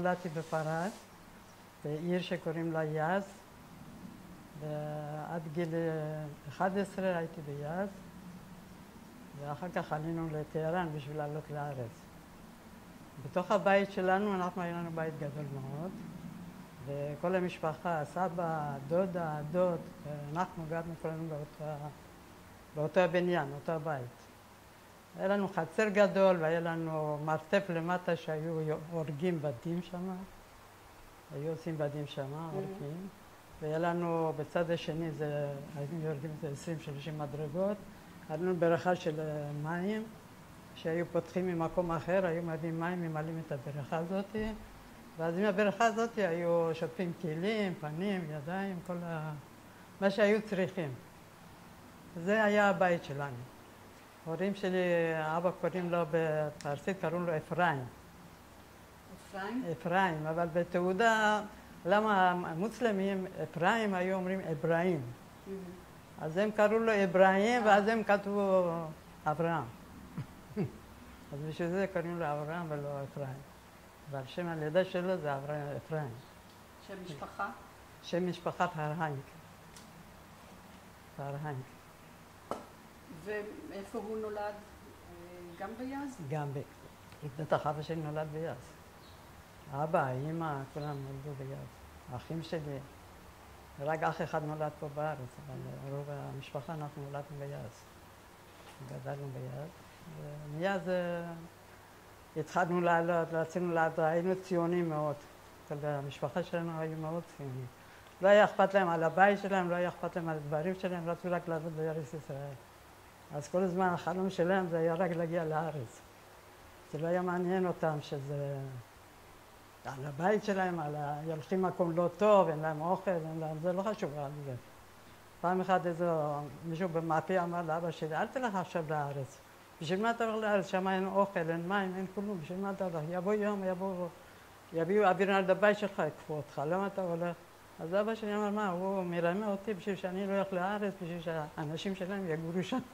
נולדתי בפרד, בעיר שקוראים לה יז, ועד גיל 11 הייתי ביז, ואחר כך עלינו לטהרן בשביל לעלות לארץ. בתוך הבית שלנו, היה לנו בית גדול מאוד, וכל המשפחה, סבא, דודה, דוד, אנחנו גרנו כולנו באותו הבניין, אותו הבית. היה לנו חצר גדול והיה לנו מרתף למטה שהיו הורגים בדים שם, היו עושים בדים שם, הורגים. והיה לנו בצד השני, היינו יורדים את 20-30 מדרגות, עלינו ברכה של מים, שהיו פותחים ממקום אחר, היו מביאים מים, ממלאים את הבריכה הזאת, ואז עם הבריכה הזאת היו שוטפים כלים, פנים, ידיים, כל מה שהיו צריכים. זה היה הבית שלנו. ההורים שלי, אבא קוראים לו בפרסית, קראו לו אפרים. אפרים? אפרים, אבל בתעודה, למה המוסלמים, אפרים היו אומרים אברהים. אז הם קראו לו אברהים, ואז הם כתבו אברהם. אז בשביל זה קוראים לו אברהם ולא אפרים. ועל שם הלידה שלו זה אפרים. שם משפחה? שם משפחה פרהנק. פרהנק. ואיפה הוא נולד? גם ביז? גם בטח אבא שלי נולד ביז. אבא, האמא, כולם נולדו ביז. האחים שלי, רק אח אחד נולד פה בארץ, אבל רוב המשפחה אנחנו נולדנו ביז. גדלנו ביז. ומיד התחלנו לעלות, רצינו לעלות, היינו ציונים מאוד. כל המשפחה שלנו היו מאוד ציונים. לא היה אכפת להם על הבית שלהם, לא היה אכפת להם על הדברים שלהם, רצו רק לעלות בארץ ישראל. אז כל הזמן החלום שלהם זה היה רק להגיע לארץ. זה לא היה מעניין אותם שזה על הבית שלהם, הולכים מקום לא טוב, אין להם אוכל, זה לא חשוב על זה. פעם אחת מישהו במאפי אמר לאבא שלי, אל תלך עכשיו לארץ. בשביל מה אתה הולך לארץ? שם אין אוכל, אין מים, אין כלום, בשביל מה אתה הולך? יבוא יום, יביאו אוויר על הבית שלך, יקפו אותך, למה אתה הולך? אז אבא שלי אמר, מה, הוא מרמה אותי בשביל שאני לא אלך לארץ, בשביל שהאנשים שלהם יגורו שם.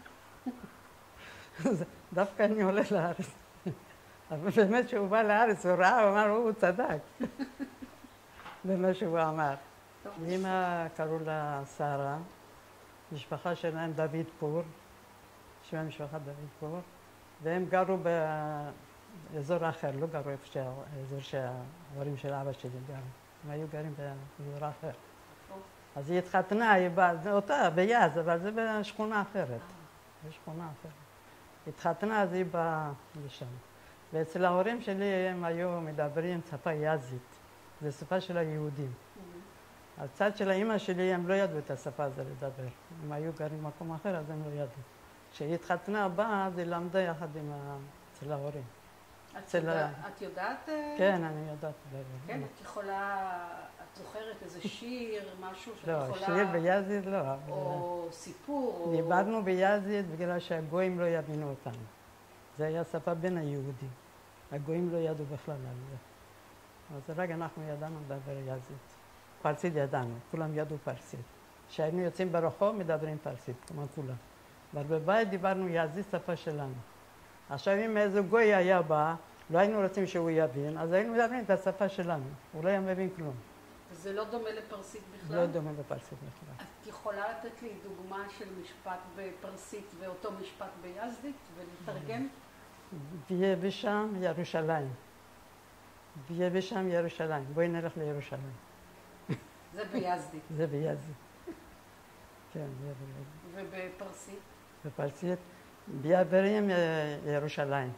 דווקא אני הולך לארץ. אבל באמת כשהוא בא לארץ, הוא ראה, הוא אמר, הוא צדק. במה שהוא אמר. אמא קראו לה שרה, משפחה שלהם דוד פור, שם המשפחה דוד פור, והם גרו באזור אחר, לא גרו באזור שההורים של אבא שלי גרו. הם היו גרים באזור אחר. אז היא התחתנה, היא באה, אותה ביז, אבל זה בשכונה אחרת. בשכונה אחרת. התחתנה, אז היא באה לשם. ואצל ההורים שלי הם היו מדברים שפה יזית. זו שפה של היהודים. הצד של האמא שלי הם לא ידעו את השפה הזו לדבר. הם היו גרים במקום אחר, אז הם לא ידעו. כשהיא התחתנה באה, אז היא למדה יחד אצל ההורים. את יודעת? כן, אני יודעת. כן, את יכולה, את זוכרת איזה שיר, משהו שאת יכולה... לא, שיר ביזית לא. או סיפור, או... דיברנו ביזית בגלל שהגויים לא יבינו אותנו. זה היה שפה בין היהודים. הגויים לא ידעו בכלל על זה. אז רק אנחנו ידענו לדבר יזית. פרסית ידענו, כולם ידעו פרסית. כשהיינו יוצאים ברחוב מדברים פרסית, כמו כולם. אבל בבית דיברנו יזית, שפה שלנו. עכשיו אם איזה גוי היה בא, לא היינו רוצים שהוא יבין, אז היינו מדברים את השפה שלנו. הוא לא היה מבין כלום. זה לא דומה לפרסית בכלל? לא דומה לפרסית בכלל. את יכולה לתת לי דוגמה של משפט בפרסית ואותו משפט ביזדית ולתרגם? ביה ושם ירושלים. ביה ושם ירושלים. בואי נלך לירושלים. זה ביזדית. זה ביזדית. כן, זה ביזדית. ובפרסית? בפרסית, ביה ברים ירושלים.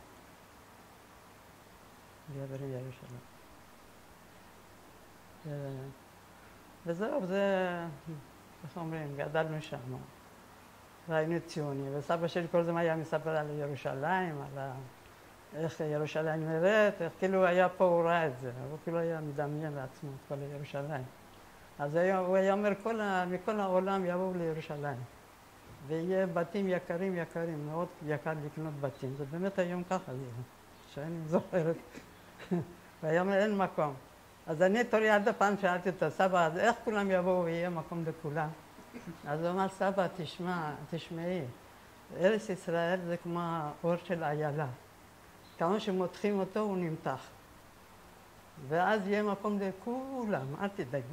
ביה ברים ירושלים. וזהו, זה, איך אומרים, גדלנו שם. והיינו ציונים, וסבא שלי כל הזמן היה מספר על ירושלים, על איך ירושלים נראית, איך כאילו היה פה, הוא ראה את זה, הוא כאילו היה מדמיין לעצמו את כל ירושלים. אז הוא היה אומר, מכל העולם יבואו לירושלים, ויהיה בתים יקרים, מאוד יקר לקנות בתים, זה באמת היום ככה, שאני זוכרת, והיום אין מקום. אז אני תורי עד הפעם שאלתי את הסבא, אז איך כולם יבואו ויהיה מקום לכולם? אז הוא אמר, סבא, תשמעי, ארץ ישראל זה כמו האור של איילה. כמה שמותחים אותו הוא נמתח. ואז יהיה מקום לכולם, אל תדאגי.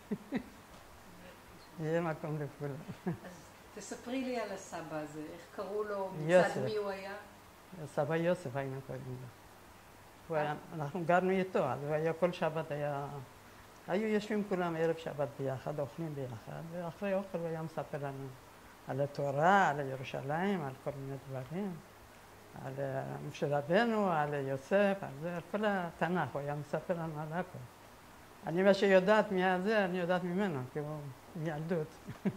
יהיה מקום לכולם. אז תספרי לי על הסבא הזה, איך קראו לו, מצד מי הוא היה? סבא יוסף היינו קוראים לו. אנחנו גרנו איתו, אז הוא היה כל שבת היו יושבים כולם ערב שבת ביחד, אוכלים ביחד, ואחרי אוכל הוא היה מספר לנו על התורה, על ירושלים, על כל מיני דברים, על משה רבנו, על יוסף, על כל התנ"ך, הוא היה מספר לנו על הכל. אני מה שיודעת מהזה, אני יודעת ממנו, כי הוא מילדות.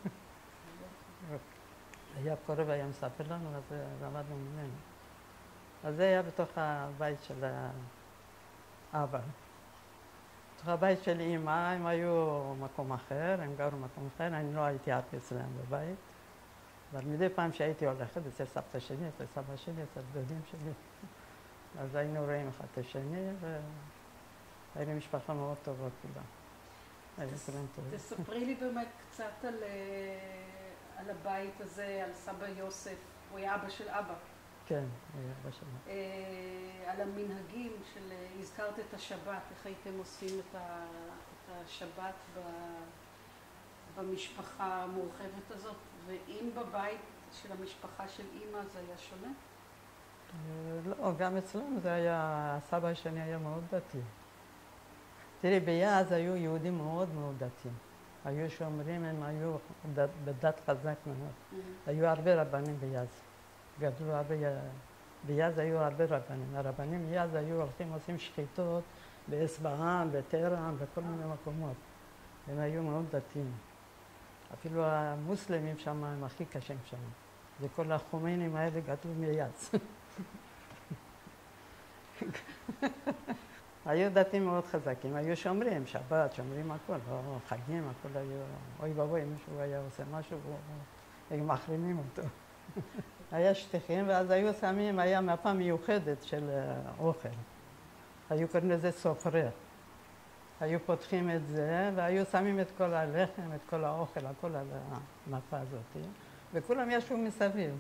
היה קורא והיה מספר לנו, אז למדנו ממנו. אז זה היה בתוך הבית של האבא. בתוך הבית של אמא, הם היו במקום אחר, הם גרו במקום אחר, אני לא הייתי הרבה אצלם בבית. אבל מדי פעם שהייתי הולכת אצל סבתא שלי, אצל סבא שלי, אצל דודים שלי, אז היינו רואים אחד את השני, והיינו משפחה מאוד טובה כולה. היינו כולם טובים. תספרי לי באמת קצת על הבית הזה, על סבא יוסף, הוא היה אבא של אבא. כן, היה אבא של אבא. על המנהגים של, הזכרת את השבת, איך הייתם עושים את השבת במשפחה המורחבת הזאת, ואם בבית של המשפחה של אימא זה היה שונה? לא, גם אצלנו זה היה, הסבא השני היה מאוד דתי. תראי, ביאז היו יהודים מאוד מאוד דתיים. היו שאומרים, הם היו בדת חזק מאוד. היו הרבה רבנים ביאז. גדלו הרבה, ביאז היו הרבה רבנים. הרבנים ביאז היו הולכים עושים שחיתות באסבהאן, בטהרן, בכל מיני מקומות. הם היו מאוד דתיים. אפילו המוסלמים שם הם הכי קשים שם. וכל החומיינים האלה גדלו מיאז. היו דתיים מאוד חזקים, היו שומרים, שבת, שומרים הכל, לא חגים, הכל היו, אוי ואבוי, מישהו היה עושה משהו, היו מחרימים אותו. היה שטיחים, ואז היו שמים, היה מפה מיוחדת של אוכל. היו קוראים לזה סופרר. היו פותחים את זה, והיו שמים את כל הלחם, את כל האוכל, הכל על המפה הזאת. וכולם ישבו מסביב.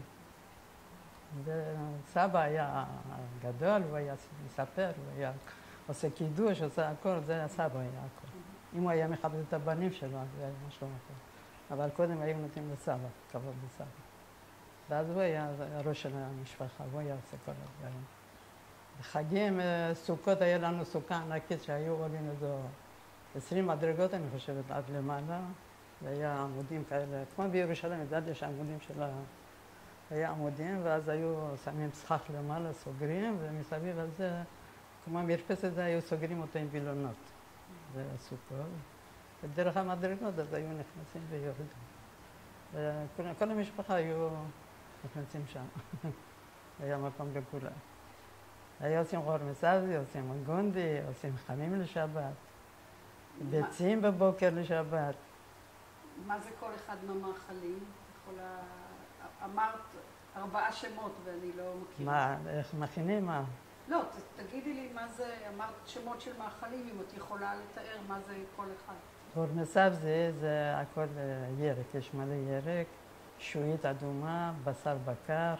וסבא היה גדול, הוא היה מספר, הוא היה עושה קידוש, עושה הכל, זה הסבא היה הכל. אם הוא היה מכבד את הבנים שלו, אז זה היה משהו אחר. אבל קודם היו נותנים לסבא, כבוד לסבא. ואז הוא היה ראש של המשפחה, הוא היה עושה כל הדברים. בחגים, סוכות, היה לנו סוכה ענקית שהיו עולים איזו 20 מדרגות, אני חושבת, עד למעלה. והיה עמודים כאלה, כמו בירושלים, ידעת יש עמודים של היה עמודים, ואז היו שמים סכך למעלה, סוגרים, ומסביב הזה, כמו מרפסת זה, היו סוגרים אותו עם וילונות. זה הסוכות. ודרך המדרגות, אז היו נכנסים ויורדים. כל המשפחה היו נכנסים שם. היה מקום לכולם. היו עושים חור מסאזי, עושים גונדי, עושים חמים לשבת, ביצים בבוקר לשבת. מה זה כל אחד מהמאכלים? אמרת 4 שמות ואני לא מכירה. מה, איך מכינים? מה? לא, תגידי לי מה זה, אמרת שמות של מאכלים, אם את יכולה לתאר מה זה כל אחד. חור מסאזי זה הכל ירק, יש מלא ירק, שועית אדומה, בשר בקר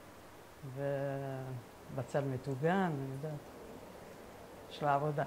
ובצל מטוגן, אני יודעת. יש לה עבודה.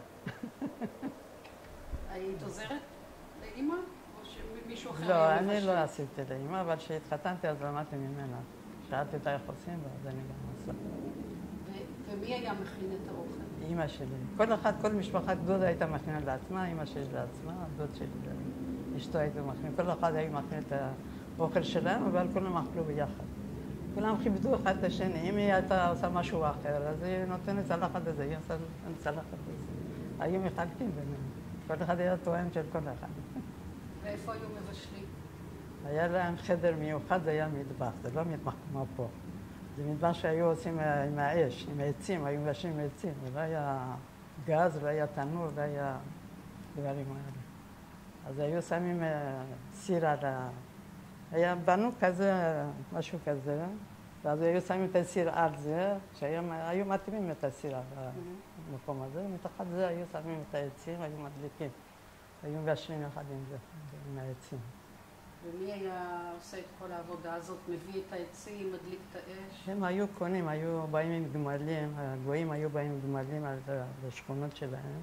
היית עוזרת לאמא? או שמישהו אחר? לא, אני לא עשיתי לאמא, אבל כשהתחתנתי אז למדתי ממנה. שאלתי אותה איך עושים, ואז אני גם עושה. ומי היה מכין את האוכל? אמא שלי. כל אחד, כל משפחת דודה הייתה מכינה לעצמה, אמא שלי לעצמה, דוד שלי, אשתו הייתה מכינה. כל אחד היה מכין את האוכל שלהם, אבל כולם אכלו ביחד. כולם כיבדו אחד את השני. אם היא הייתה עושה משהו אחר, אז היא נותנת צלחת לזה, היא עושה צלחת לזה. היו מחלקים ביניהם. כל אחד היה טועם של כל אחד. ואיפה היו מבשלים? היה להם חדר מיוחד, זה היה מטבח, זה לא מטבח כמו פה. זה מטבח שהיו עושים עם האש, עם העצים, היו מבשלים עם עצים. לא היה גז, לא היה תנור, לא היה דברים האלה. אז היו שמים סיר על ה... היה בנו כזה, משהו כזה, ואז היו שמים את הסיר על זה, שהיו מתאימים את הסיר על המקום הזה, ומתחת זה היו שמים את העצים, היו מדליקים. היו מבשלים יחד עם זה, עם העצים. ומי היה עושה את כל העבודה הזאת? מביא את העצים, מדליק את האש? הם היו קונים, היו באים עם גמלים, הגויים היו באים עם גמלים לשכונות שלהם,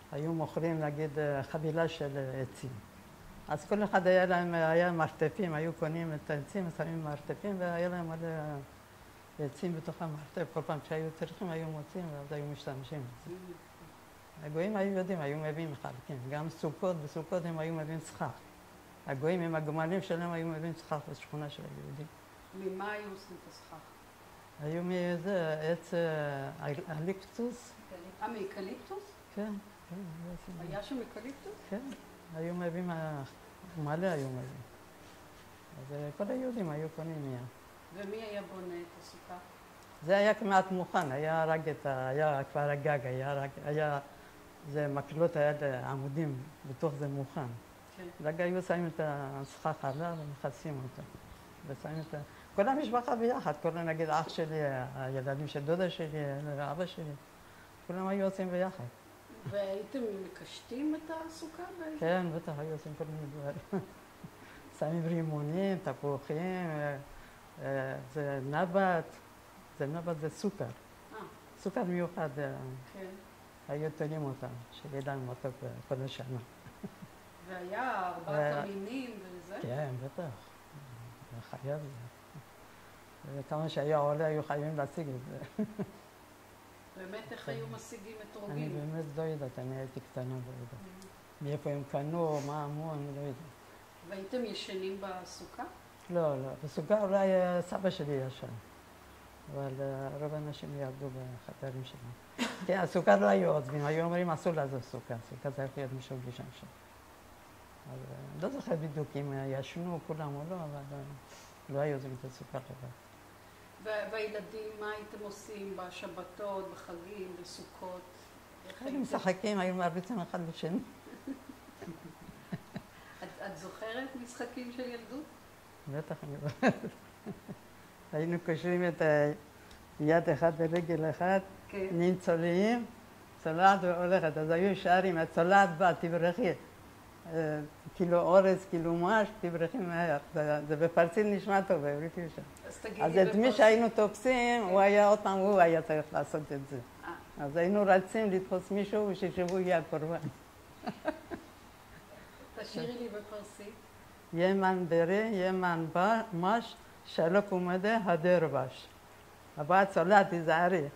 היו מוכרים, נגיד, חבילה של עצים. אז כל אחד היה להם, היה מרתפים, היו קונים את העצים, שמים מרתפים, והיה להם מלא עצים בתוך המרתף. כל פעם שהיו צריכים, היו מוצאים, ואז היו משתמשים בזה. הגויים היו יודעים, היו מביאים מחלקים. גם סוכות, בסוכות הם היו מביאים סכך. הגויים עם הגמלים שלהם היו מביאים סכך בשכונה של היהודים. ממה היו עושים את הסכך? היו מאיזה עץ אקליפטוס. מאקליפטוס? כן, כן. היה שם אקליפטוס? כן, היו מביאים, מלא היו מביאים. אז כל היהודים היו קונים מהם. ומי היה בונה את הסוכה? זה היה כמעט מוכן, היה רק היה כבר הגג, היה, זה מקלות, היה עמודים, בתוך זה מוכן. כן. רק היו שמים את הסכך עליו ומכסים אותו. ושמים את כל המשפחה ביחד, כל נגיד אח שלי, הילדים של דודה שלי, אבא שלי, כולם היו עושים ביחד. והייתם מקשטים את הסוכה? כן, בטח, היו עושים כל מיני דברים. שמים רימונים, תפוחים, זה נבט, זה סוכר. סוכר מיוחד. כן. היו תולים אותם, שיהיה להם מתוק כל השנה. והיה 4 מינים וזה? כן, בטח. זה חייב זה. וכמה שהיה עולה, היו חייבים להשיג את זה. באמת, איך היו משיגים את רוגים? אני באמת לא יודעת, אני הייתי קטנה, לא יודעת. מאיפה הם קנו, מה אמרו, אני לא יודעת. והייתם ישנים בסוכה? לא, לא. בסוכה אולי סבא שלי ישן. אבל רוב האנשים ירדו בחדרים שלהם. כן, הסוכה לא היו עוזבים, היו אומרים אסור לעזוב סוכה. סוכה זה יכול להיות מישהו לישון שם. אז לא זוכר בדיוק אם ישנו כולם או לא, אבל לא היו עוזבים את הסוכה לבד. והילדים, מה הייתם עושים בשבתות, בחגים, בסוכות? היינו משחקים, היו מרביצים אחד לשני. את זוכרת משחקים של ילדות? בטח, אני זוכרת. היינו קושרים את יד אחד ורגל אחד, נהיים צולעים, צולעת והולכת. אז היו שרים, הצולעת באה, תברכי. כאילו אורז, כאילו מש, תברכי מהר. זה בפרסית נשמע טוב, בעברית אי אפשר. אז את מי שהיינו תופסים, הוא היה עוד פעם, הוא היה צריך לעשות את זה. אז היינו רצים לתפוס מישהו וששבו יהיה הקורבן. תשאירי לי בפרסית. ימן ברי, ימן מש, שלוק ומדה, הדר בש. הבאה צולעת, תיזהרי.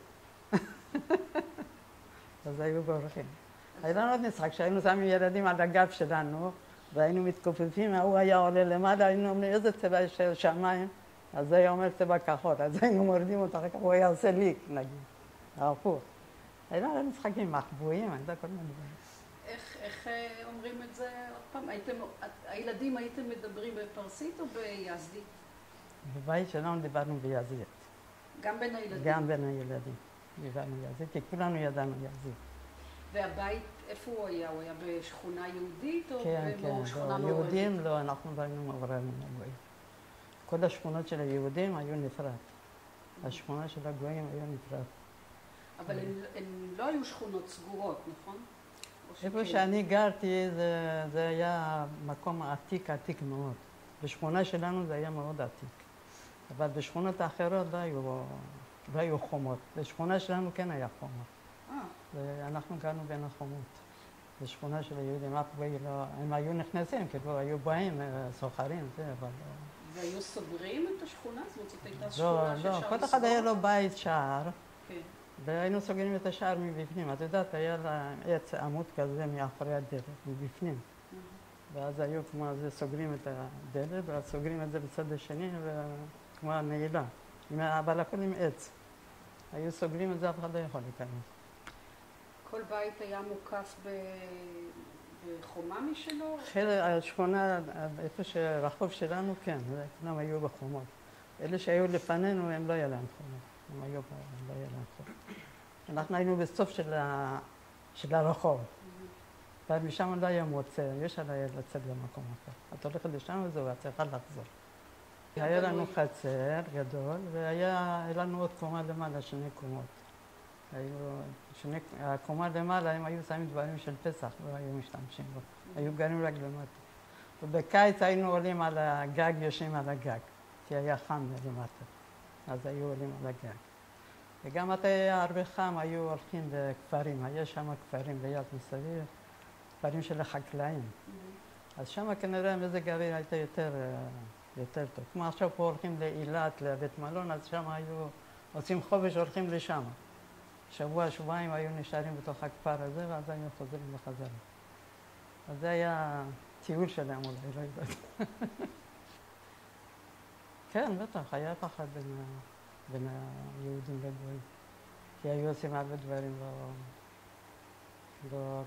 אז היו בורחים. היה לנו עוד משחק, כשהיינו שמים ילדים על הגב שלנו, והיינו מתכופפים, הוא היה עולה למעלה, היינו אומרים, איזה צבע של שמיים? אז זה היה אומר צבע כחול, אז היינו מורדים אותו, אחר כך הוא היה עושה ליק, נגיד, ההפוך. היה לנו משחקים מחבואים, אני יודע כל מיני דברים. איך אומרים את זה עוד פעם? הילדים הייתם מדברים בפרסית או ביזדית? בבית שלנו דיברנו ביזדית. גם בין הילדים? גם בין הילדים. דיברנו יזדית, כי כולנו ידענו יזדית. והבית, איפה הוא היה? הוא היה בשכונה יהודית או בשכונה מעורבת? יהודים לא, אנחנו לא היינו מעורבים לגויים. כל השכונות של היהודים היו נפרד. השכונה של הגויים היו נפרד. אבל הן לא היו שכונות סגורות, נכון? איפה שאני גרתי זה היה מקום עתיק מאוד. בשכונה שלנו זה היה מאוד עתיק. אבל בשכונות האחרות לא היו חומות. בשכונה שלנו כן היה חומות. ואנחנו גרנו בין החומות. בשכונה של היהודים, אף גוי לא... הם היו נכנסים, כאילו היו באים, סוחרים, זה, אבל... והיו סוגרים את השכונה? זאת אומרת, זאת הייתה שכונה שאפשר לסגור? לא, כל אחד היה לו בית שער. כן. והיינו סוגרים את השער מבפנים. את יודעת, היה לה עץ עמוד כזה מאחורי הדלת, מבפנים. ואז היו כמו זה, סוגרים את הדלת, ואז סוגרים את זה בצד השני, כמו הנעילה. אבל הכל עם עץ. היו סוגרים את זה, אף אחד לא יכול להיכנס. כל בית היה מוקף בחומה משלו? השכונה, איפה שהרחוב שלנו, כן, כולם היו בחומות. אלה שהיו לפנינו, הם לא היה להם חומות. הם היו, לא היה להם חומות. אנחנו היינו בסוף של הרחוב. ומשם לא היה מוצא, יש עליי לצאת למקום אחר. את הולכת לשם וזהו, את צריכה לחזור. היה לנו חצר גדול, והיה לנו עוד קומה למעלה, 2 קומות. הקומה למעלה, הם היו שמים דברים של פסח, לא היו משתמשים בו. היו גרים רק למטה. ובקיץ היינו עולים על הגג, יושבים על הגג, כי היה חם למטה. אז היו עולים על הגג. וגם מתי היה הרבה חם, היו הולכים לכפרים, יש שם כפרים ליד מסביב, כפרים של החקלאים. אז שם כנראה מזג האוויר הייתה יותר טוב. כמו עכשיו פה הולכים לאילת, לבית מלון, אז שם היו עושים חופש, הולכים לשם. שבוע, שבועיים היו נשארים בתוך הכפר הזה, ואז היו חוזרים בחזרה. אז זה היה טיול שלהם אולי, לא יודעת. כן, בטח, היה פחד בין היהודים לגויים. כי היו עושים הרבה דברים לא...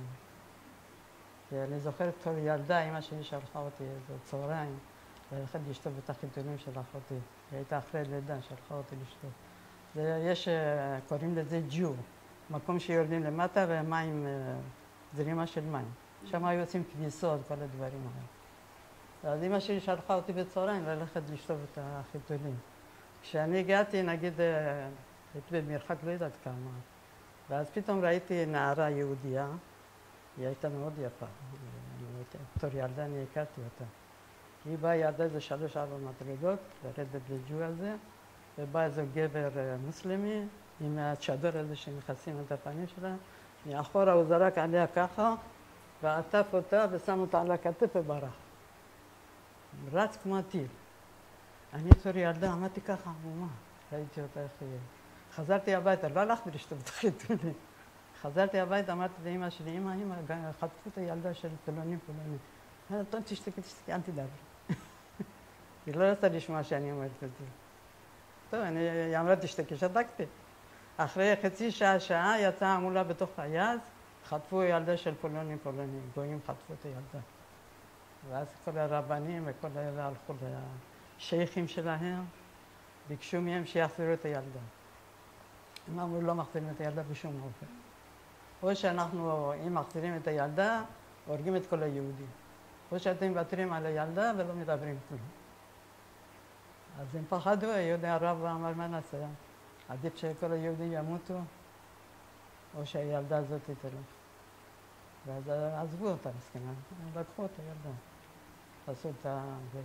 אני זוכרת בתור ילדה, אמא שלי שלחה אותי איזה צהריים, ללכת לשתות את החיתולים של אחותי. היא הייתה אחרי לידה, שלחה אותי לשתות. יש, קוראים לזה ג'ו, מקום שיורדים למטה ומים, זרימה של מים. שם היו עושים כביסות, כל הדברים האלה. אז אמא שלי שלחה אותי בצהריים ללכת לשתות את החיתולים. כשאני הגעתי, נגיד, הייתי במרחק לא יודעת כמה, ואז פתאום ראיתי נערה יהודייה, היא הייתה מאוד יפה, בתור ילדה אני הכרתי אותה. היא באה, ירדה איזה 3-4 מדרגות, לרדת לג'ו הזה, ובא איזה גבר מוסלמי, עם הצ'דור הזה שמכסים את הפנים שלה, מאחורה הוא זרק עליה ככה, ועטף אותה ושם אותה על הכתף וברח. רץ כמו טיל. אני בתור ילדה עמדתי ככה, מה? ראיתי אותה איך היא... חזרתי הביתה, לא הלכתי לשתות את החיתולים. חזרתי הביתה, אמרתי לאמא שלי, אמא, חטפו את הילדה של פלונים. טוב, תשתקי, אל תדבר. היא לא רצתה לשמוע שאני אומרת את זה. טוב, היא אמרה, תשתקי, שתקתי. אחרי חצי שעה יצאה המולה בתוך היעז, חטפו ילדה של פלונים, גויים חטפו את הילדה. ואז כל הרבנים וכל אלה הלכו לשייכים שלהם, ביקשו מהם שיחזירו את הילדה. הם אמרו, לא מחזירים את הילדה בשום אופן. או שאנחנו, אם מחזירים את הילדה, הורגים את כל היהודים. או שאתם מוותרים על הילדה ולא מדברים כלום. אז הם פחדו, יהודי הרב אמר, מה נעשה? עדיף שכל היהודים ימותו, או שהילדה הזאת תלך. ואז עזבו אותה, מסכנה. הם לקחו את הילדה. עשו את זה.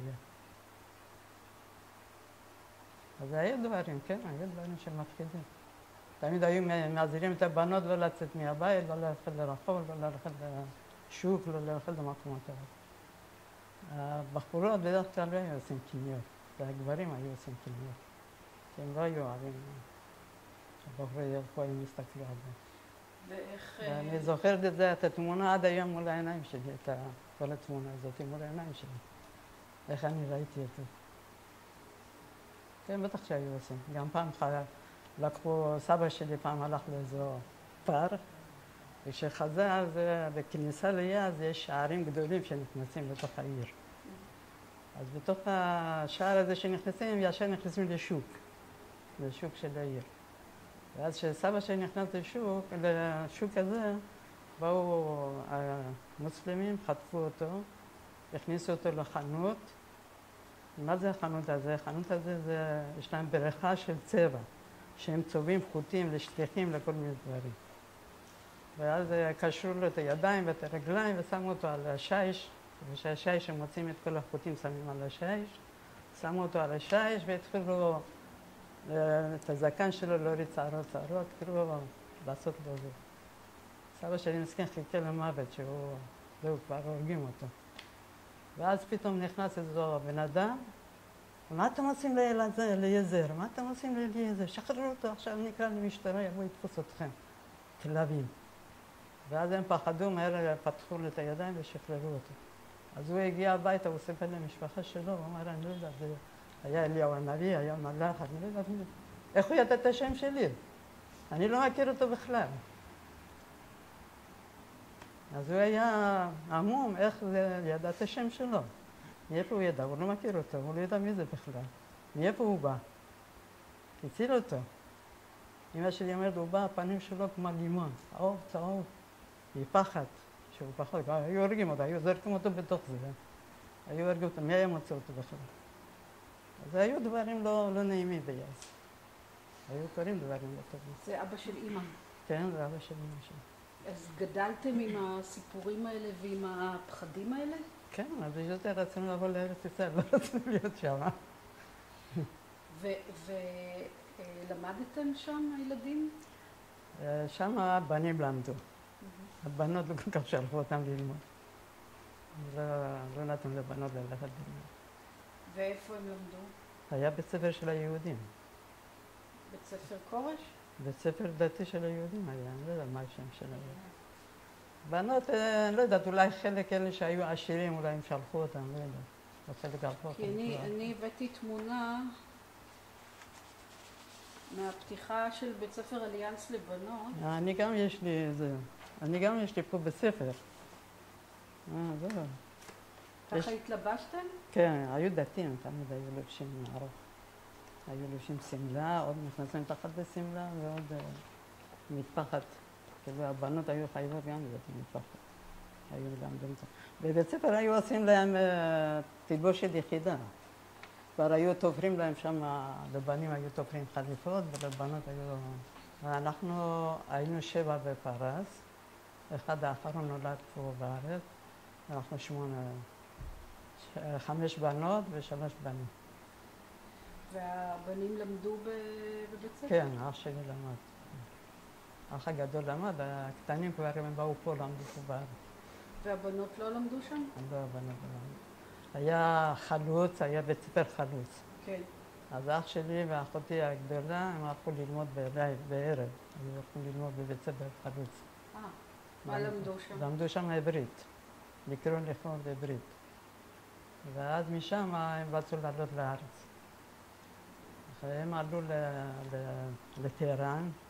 אז היו דברים, כן, היו דברים שמפחידים. תמיד היו מעזירים את הבנות לא לצאת מהבית, לא ללכת לרחוב, לא ללכת לשוק, לא ללכת למקומות האלה. הבחורות בדרך כלל לא היו עושים קניות, והגברים היו עושים קניות. כי הם לא היו אוהבים שהבחורות ילכו, הם הסתכלו על זה. ואיך... ואני זוכרת את זה, את התמונה עד היום מול העיניים שלי, את כל התמונה הזאת מול העיניים שלי. איך אני ראיתי את זה. כן, בטח שהיו עושים. גם פעם לקחו, סבא שלי פעם הלך לאיזו פארק, וכשחזר, בכניסה ליעז יש שערים גדולים שנכנסים לתוך העיר. אז בתוך השער הזה שנכנסים, ישר נכנסים לשוק של העיר. ואז כשסבא שלי נכנס לשוק הזה, באו המוסלמים, חטפו אותו, הכניסו אותו לחנות. מה זה החנות הזה? החנות הזה, יש להם בריכה של צבע, שהם צובעים חוטים לשליחים לכל מיני דברים. ואז קשרו לו את הידיים ואת הרגליים ושמו אותו על השיש, ושהשיש הם מוצאים את כל החוטים שמים על השיש, שמו אותו על השיש והתחילו את הזקן שלו להוריד שערות, כאילו לעשות לו זה. סבא שלי מסכן חיכה למוות זהו, כבר הורגים אותו. ואז פתאום נכנס איזו בן אדם, מה אתם עושים לאליעזר? מה אתם עושים לאליעזר? שחררו אותו, עכשיו נקרא למשטרה, יבוא לתפוס אתכם, כלבים. ואז הם פחדו, מהר פתחו לו את הידיים ושחררו אותו. אז הוא הגיע הביתה, הוא סיפר למשפחה שלו, הוא אמר, אני לא יודעת, זה היה אליהו הנביא, היה מלאך, אני לא יודעת, איך הוא ידע את השם שלי? אני לא מכיר אותו בכלל. אז הוא היה עמום, איך זה ידע את השם שלו. מאיפה הוא ידע? הוא לא מכיר אותו, הוא לא ידע מי זה בכלל. מאיפה הוא בא? הציל אותו. אמא שלי אומרת, הוא בא, הפנים שלו כמו לימון, צהוב, מפחד, שהוא פחד, היו הורגים אותו, היו זורקים אותו בתוך זה. היו הורגים אותו, מי היה מוצא אותו בכלל? אז היו דברים לא נעימים ביעז. היו קוראים דברים לא טובים. זה אבא של אמא. כן, זה אבא של אמא שלי. אז גדלתם עם הסיפורים האלה ועם הפחדים האלה? כן, אז יותר רצינו לבוא לארץ ישראל, לא רצינו להיות שם. למדתם שם, הילדים? שם הבנים למדו. הבנות לא כל כך שלחו אותם ללמוד. לא נתנו לבנות ללכת ללמוד. ואיפה הם למדו? היה בית ספר של היהודים. בית ספר כורש? בית ספר דתי של היהודים היה, אני לא יודע מה השם של היהודים. בנות, לא יודעת, אולי חלק אלה שהיו עשירים, אולי הם שלחו אותם, לא יודעת. או חלק הלכו אותם. כי אני הבאתי תמונה מהפתיחה של בית ספר אליאנס לבנות. אני גם יש לי פה בית ספר. זהו. ככה התלבשתם? כן, היו דתיים, תמיד היו לובשים ארוך. היו לובשים שמלה, עוד נכנסים תחת בשמלה ועוד מטפחת. כאילו הבנות היו חייבות גם להיות מטפחת. היו גם באמצע. בבית ספר היו עושים להם תלבושת יחידה. כבר היו תופרים להם שם, לבנים היו תופרים חליפות ולבנות היו... אנחנו היינו 7 בפרס. אחד האחרון נולד פה בארץ. אנחנו 5 בנות ו3 בנים. והבנים למדו בבית ספר? כן, אח שלי למד. האח הגדול למד, הקטנים כבר הם באו פה, למדו פה בארץ. והבנות לא למדו שם? לא, הבנות לא למדו. היה חלוץ, היה בית ספר חלוץ. כן. אז אח שלי ואחותי הגדולה, הם הלכו ללמוד בערב. הם הלכו ללמוד בבית ספר חלוץ. מה למדו שם? למדו שם עברית. לקרוא לכתוב בעברית. ואז משם הם רצו לעלות לארץ. הם עלו לטהרן,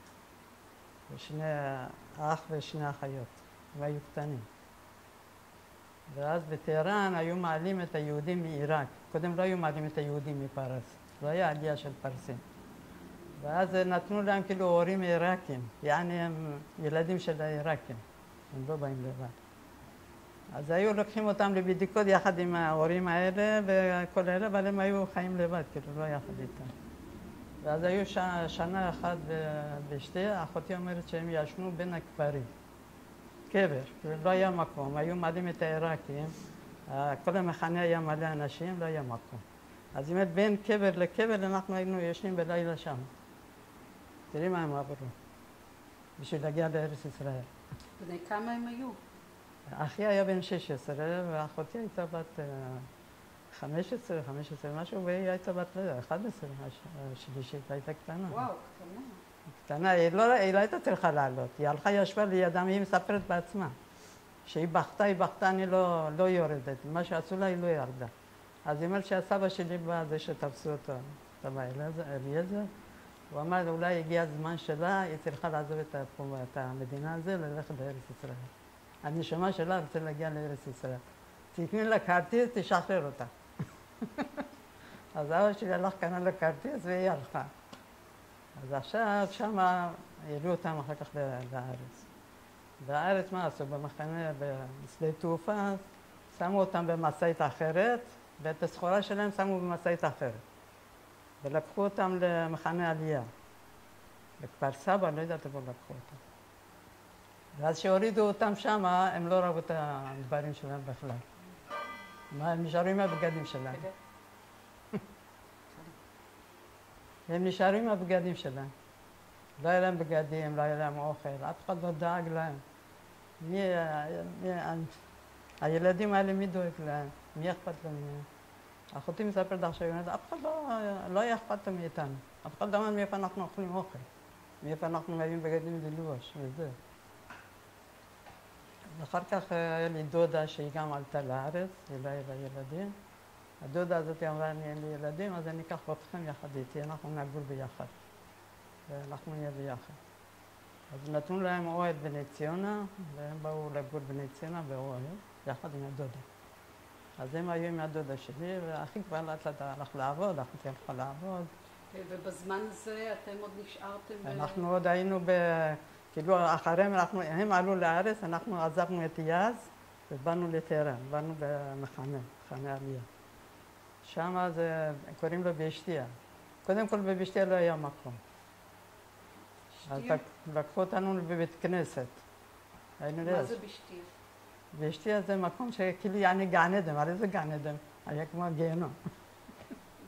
אח ושני אחיות, הם היו קטנים. ואז בטהרן היו מעלים את היהודים מעיראק. קודם לא היו מעלים את היהודים מפרס, לא היה עלייה של פרסים. ואז נתנו להם כאילו הורים עיראקים, יעני הם ילדים של העיראקים, הם לא באים לבד. אז היו לוקחים אותם לבדיקות יחד עם ההורים האלה וכל אלה, אבל הם היו חיים לבד, כאילו לא יחד איתם. ואז היו שנה אחת בשתי, אחותי אומרת שהם ישנו בין הכפרים. קבר, לא היה מקום, היו מעלים את העיראקים, כל המחנה היה מלא אנשים, לא היה מקום. אז זאת אומרת, בין קבר לקבר אנחנו היינו ישנים בלילה שם. תראי מה הם עברו, בשביל להגיע לארץ ישראל. בני כמה הם היו? אחי היה בן 16, ואחותי הייתה בת 15 משהו, והיא הייתה בת 11, השלישית, הייתה קטנה. וואו, קטנה. קטנה, היא לא הייתה צריכה לעלות, היא הלכה ישבה לידם, היא מספרת בעצמה. כשהיא בכתה, אני לא יורדת, מה שעשו לה היא לא ירדה. אז היא אומרת שהסבא שלי בא, זה שתפסו אותו, סבא אליעזר, הוא אמר, אולי הגיע הזמן שלה, היא צריכה לעזוב את המדינה הזו, ללכת לארץ ישראל. הנשמה שלה רוצה להגיע לארץ ישראל. תקני לה כרטיס, תשחרר אותה. אז אבא שלי הלך קנה לה כרטיס והיא הלכה. אז עכשיו שמה העלו אותם אחר כך לארץ. בארץ מה עשו? במחנה, בשדה תעופה, שמו אותם במשאית אחרת, ואת הסחורה שלהם שמו במשאית אחרת. ולקחו אותם למחנה עלייה. בכפר סבא, לא יודעת איפה לקחו אותם. ואז שהורידו אותם שם, הם לא ראו את הדברים שלהם בכלל. הם נשארו עם הבגדים שלהם. הם נשארו עם הבגדים שלהם. לא היה להם בגדים, לא היה להם אוכל, אף אחד לא דאג להם. הילדים האלה, מי דואג להם? מי אכפת להם? אחותי מספרת עכשיו, אף אחד לא היה אכפת להם מאיתנו. אף אחד לא אומר מאיפה אנחנו אוכלים אוכל. מאיפה אנחנו מביאים בגדים ללבוש, וזה. אחר כך היה לי דודה שהיא גם עלתה לארץ, היא לא היה לה ילדים. הדודה הזאת אמרה, אני אין לי ילדים, אז אני אקח אתכם יחד איתי, אנחנו נגור ביחד. ואנחנו נהיה ביחד. אז נתנו להם אוהל בני ציונה, והם באו לגור בני ציונה באוהל, יחד עם הדודה. אז הם היו עם הדודה שלי, ואחי כבר לאט לאט הלך לעבוד, אחותי הלכה לעבוד. ובזמן הזה אתם עוד נשארתם אנחנו עוד היינו כאילו אחריהם, הם עלו לארץ, אנחנו עזבנו את יז ובאנו לטהרן, באנו במחנה, מחנה עלייה. שם קוראים לו באשתיה. קודם כל בבשתיה לא היה מקום. אז לקחו אותנו בבית כנסת. מה זה בשתיה? בשתיה זה מקום שכאילו יעני גן עדן, הרי זה גן עדן, היה כמו גיהנום.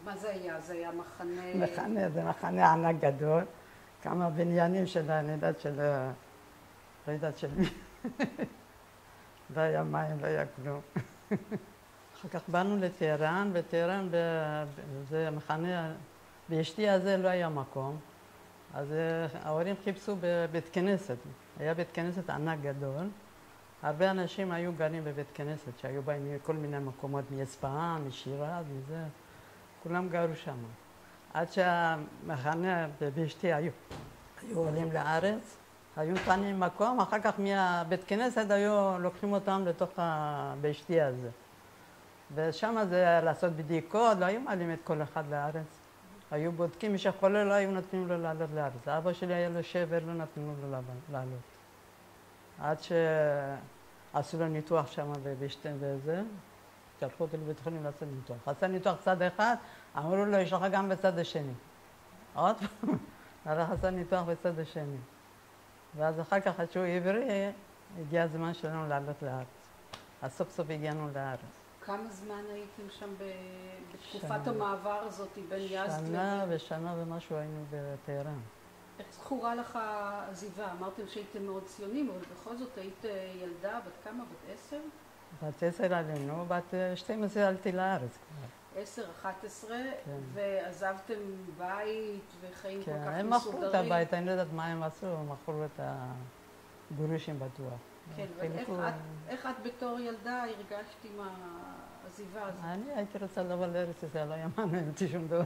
מה זה היה? זה היה מחנה... מחנה, זה מחנה ענק גדול. כמה בניינים של, אני יודעת, לא יודעת של מי. לא היה מים, לא היה כלום. אחר כך באנו לטהרן, וטהרן זה מחנה, באשתי הזה לא היה מקום. אז ההורים חיפשו בבית כנסת. היה בית כנסת ענק גדול. הרבה אנשים היו גרים בבית כנסת, שהיו באים מכל מיני מקומות, מאספהאן, משירה, מזה. כולם גרו שם. עד שהמחנה באשתי היו עולים לארץ, היו נתנים מקום, אחר כך מהבית כנסת היו לוקחים אותם לתוך באשתי הזה. ושם זה לעשות בדיקות, לא היו מעלים את כל אחד לארץ. היו בודקים, מי שחולה לא היו נותנים לו לעלות לארץ. אבא שלי היה לו שבר, לא נתנו לו לעלות. עד שעשו לו ניתוח שם בשתן וזה, שלחו אותו לבית חולים לעשות ניתוח. עשה ניתוח צד אחד, אמרו לו, יש לך גם בצד השני. עוד פעם, הלך עשה ניתוח בצד השני. ואז אחר כך, עד שהוא עברי, הגיע הזמן שלנו לעלות לארץ. אז סוף סוף הגענו לארץ. כמה זמן הייתם שם בתקופת המעבר הזאת בין יזד שנה ומשהו היינו בטהרן. איך זכורה לך עזיבה? אמרתם שהייתם מאוד ציונים, אבל בכל זאת היית ילדה, בת כמה? בת 10? בת 10 עלינו, בת 12 עלתי לארץ כבר. 10, 11, כן. ועזבתם בית וחיים כן, כל כך מסודרים. הם מכרו את הבית, אני לא יודעת מה הם עשו, הם מכרו את הגרושים בטוח. כן, אבל איך את בתור ילדה הרגשת עם העזיבה הזאת? אני הייתי רוצה לבוא לארץ ישראל, לא היה מעניין אותי שום דבר.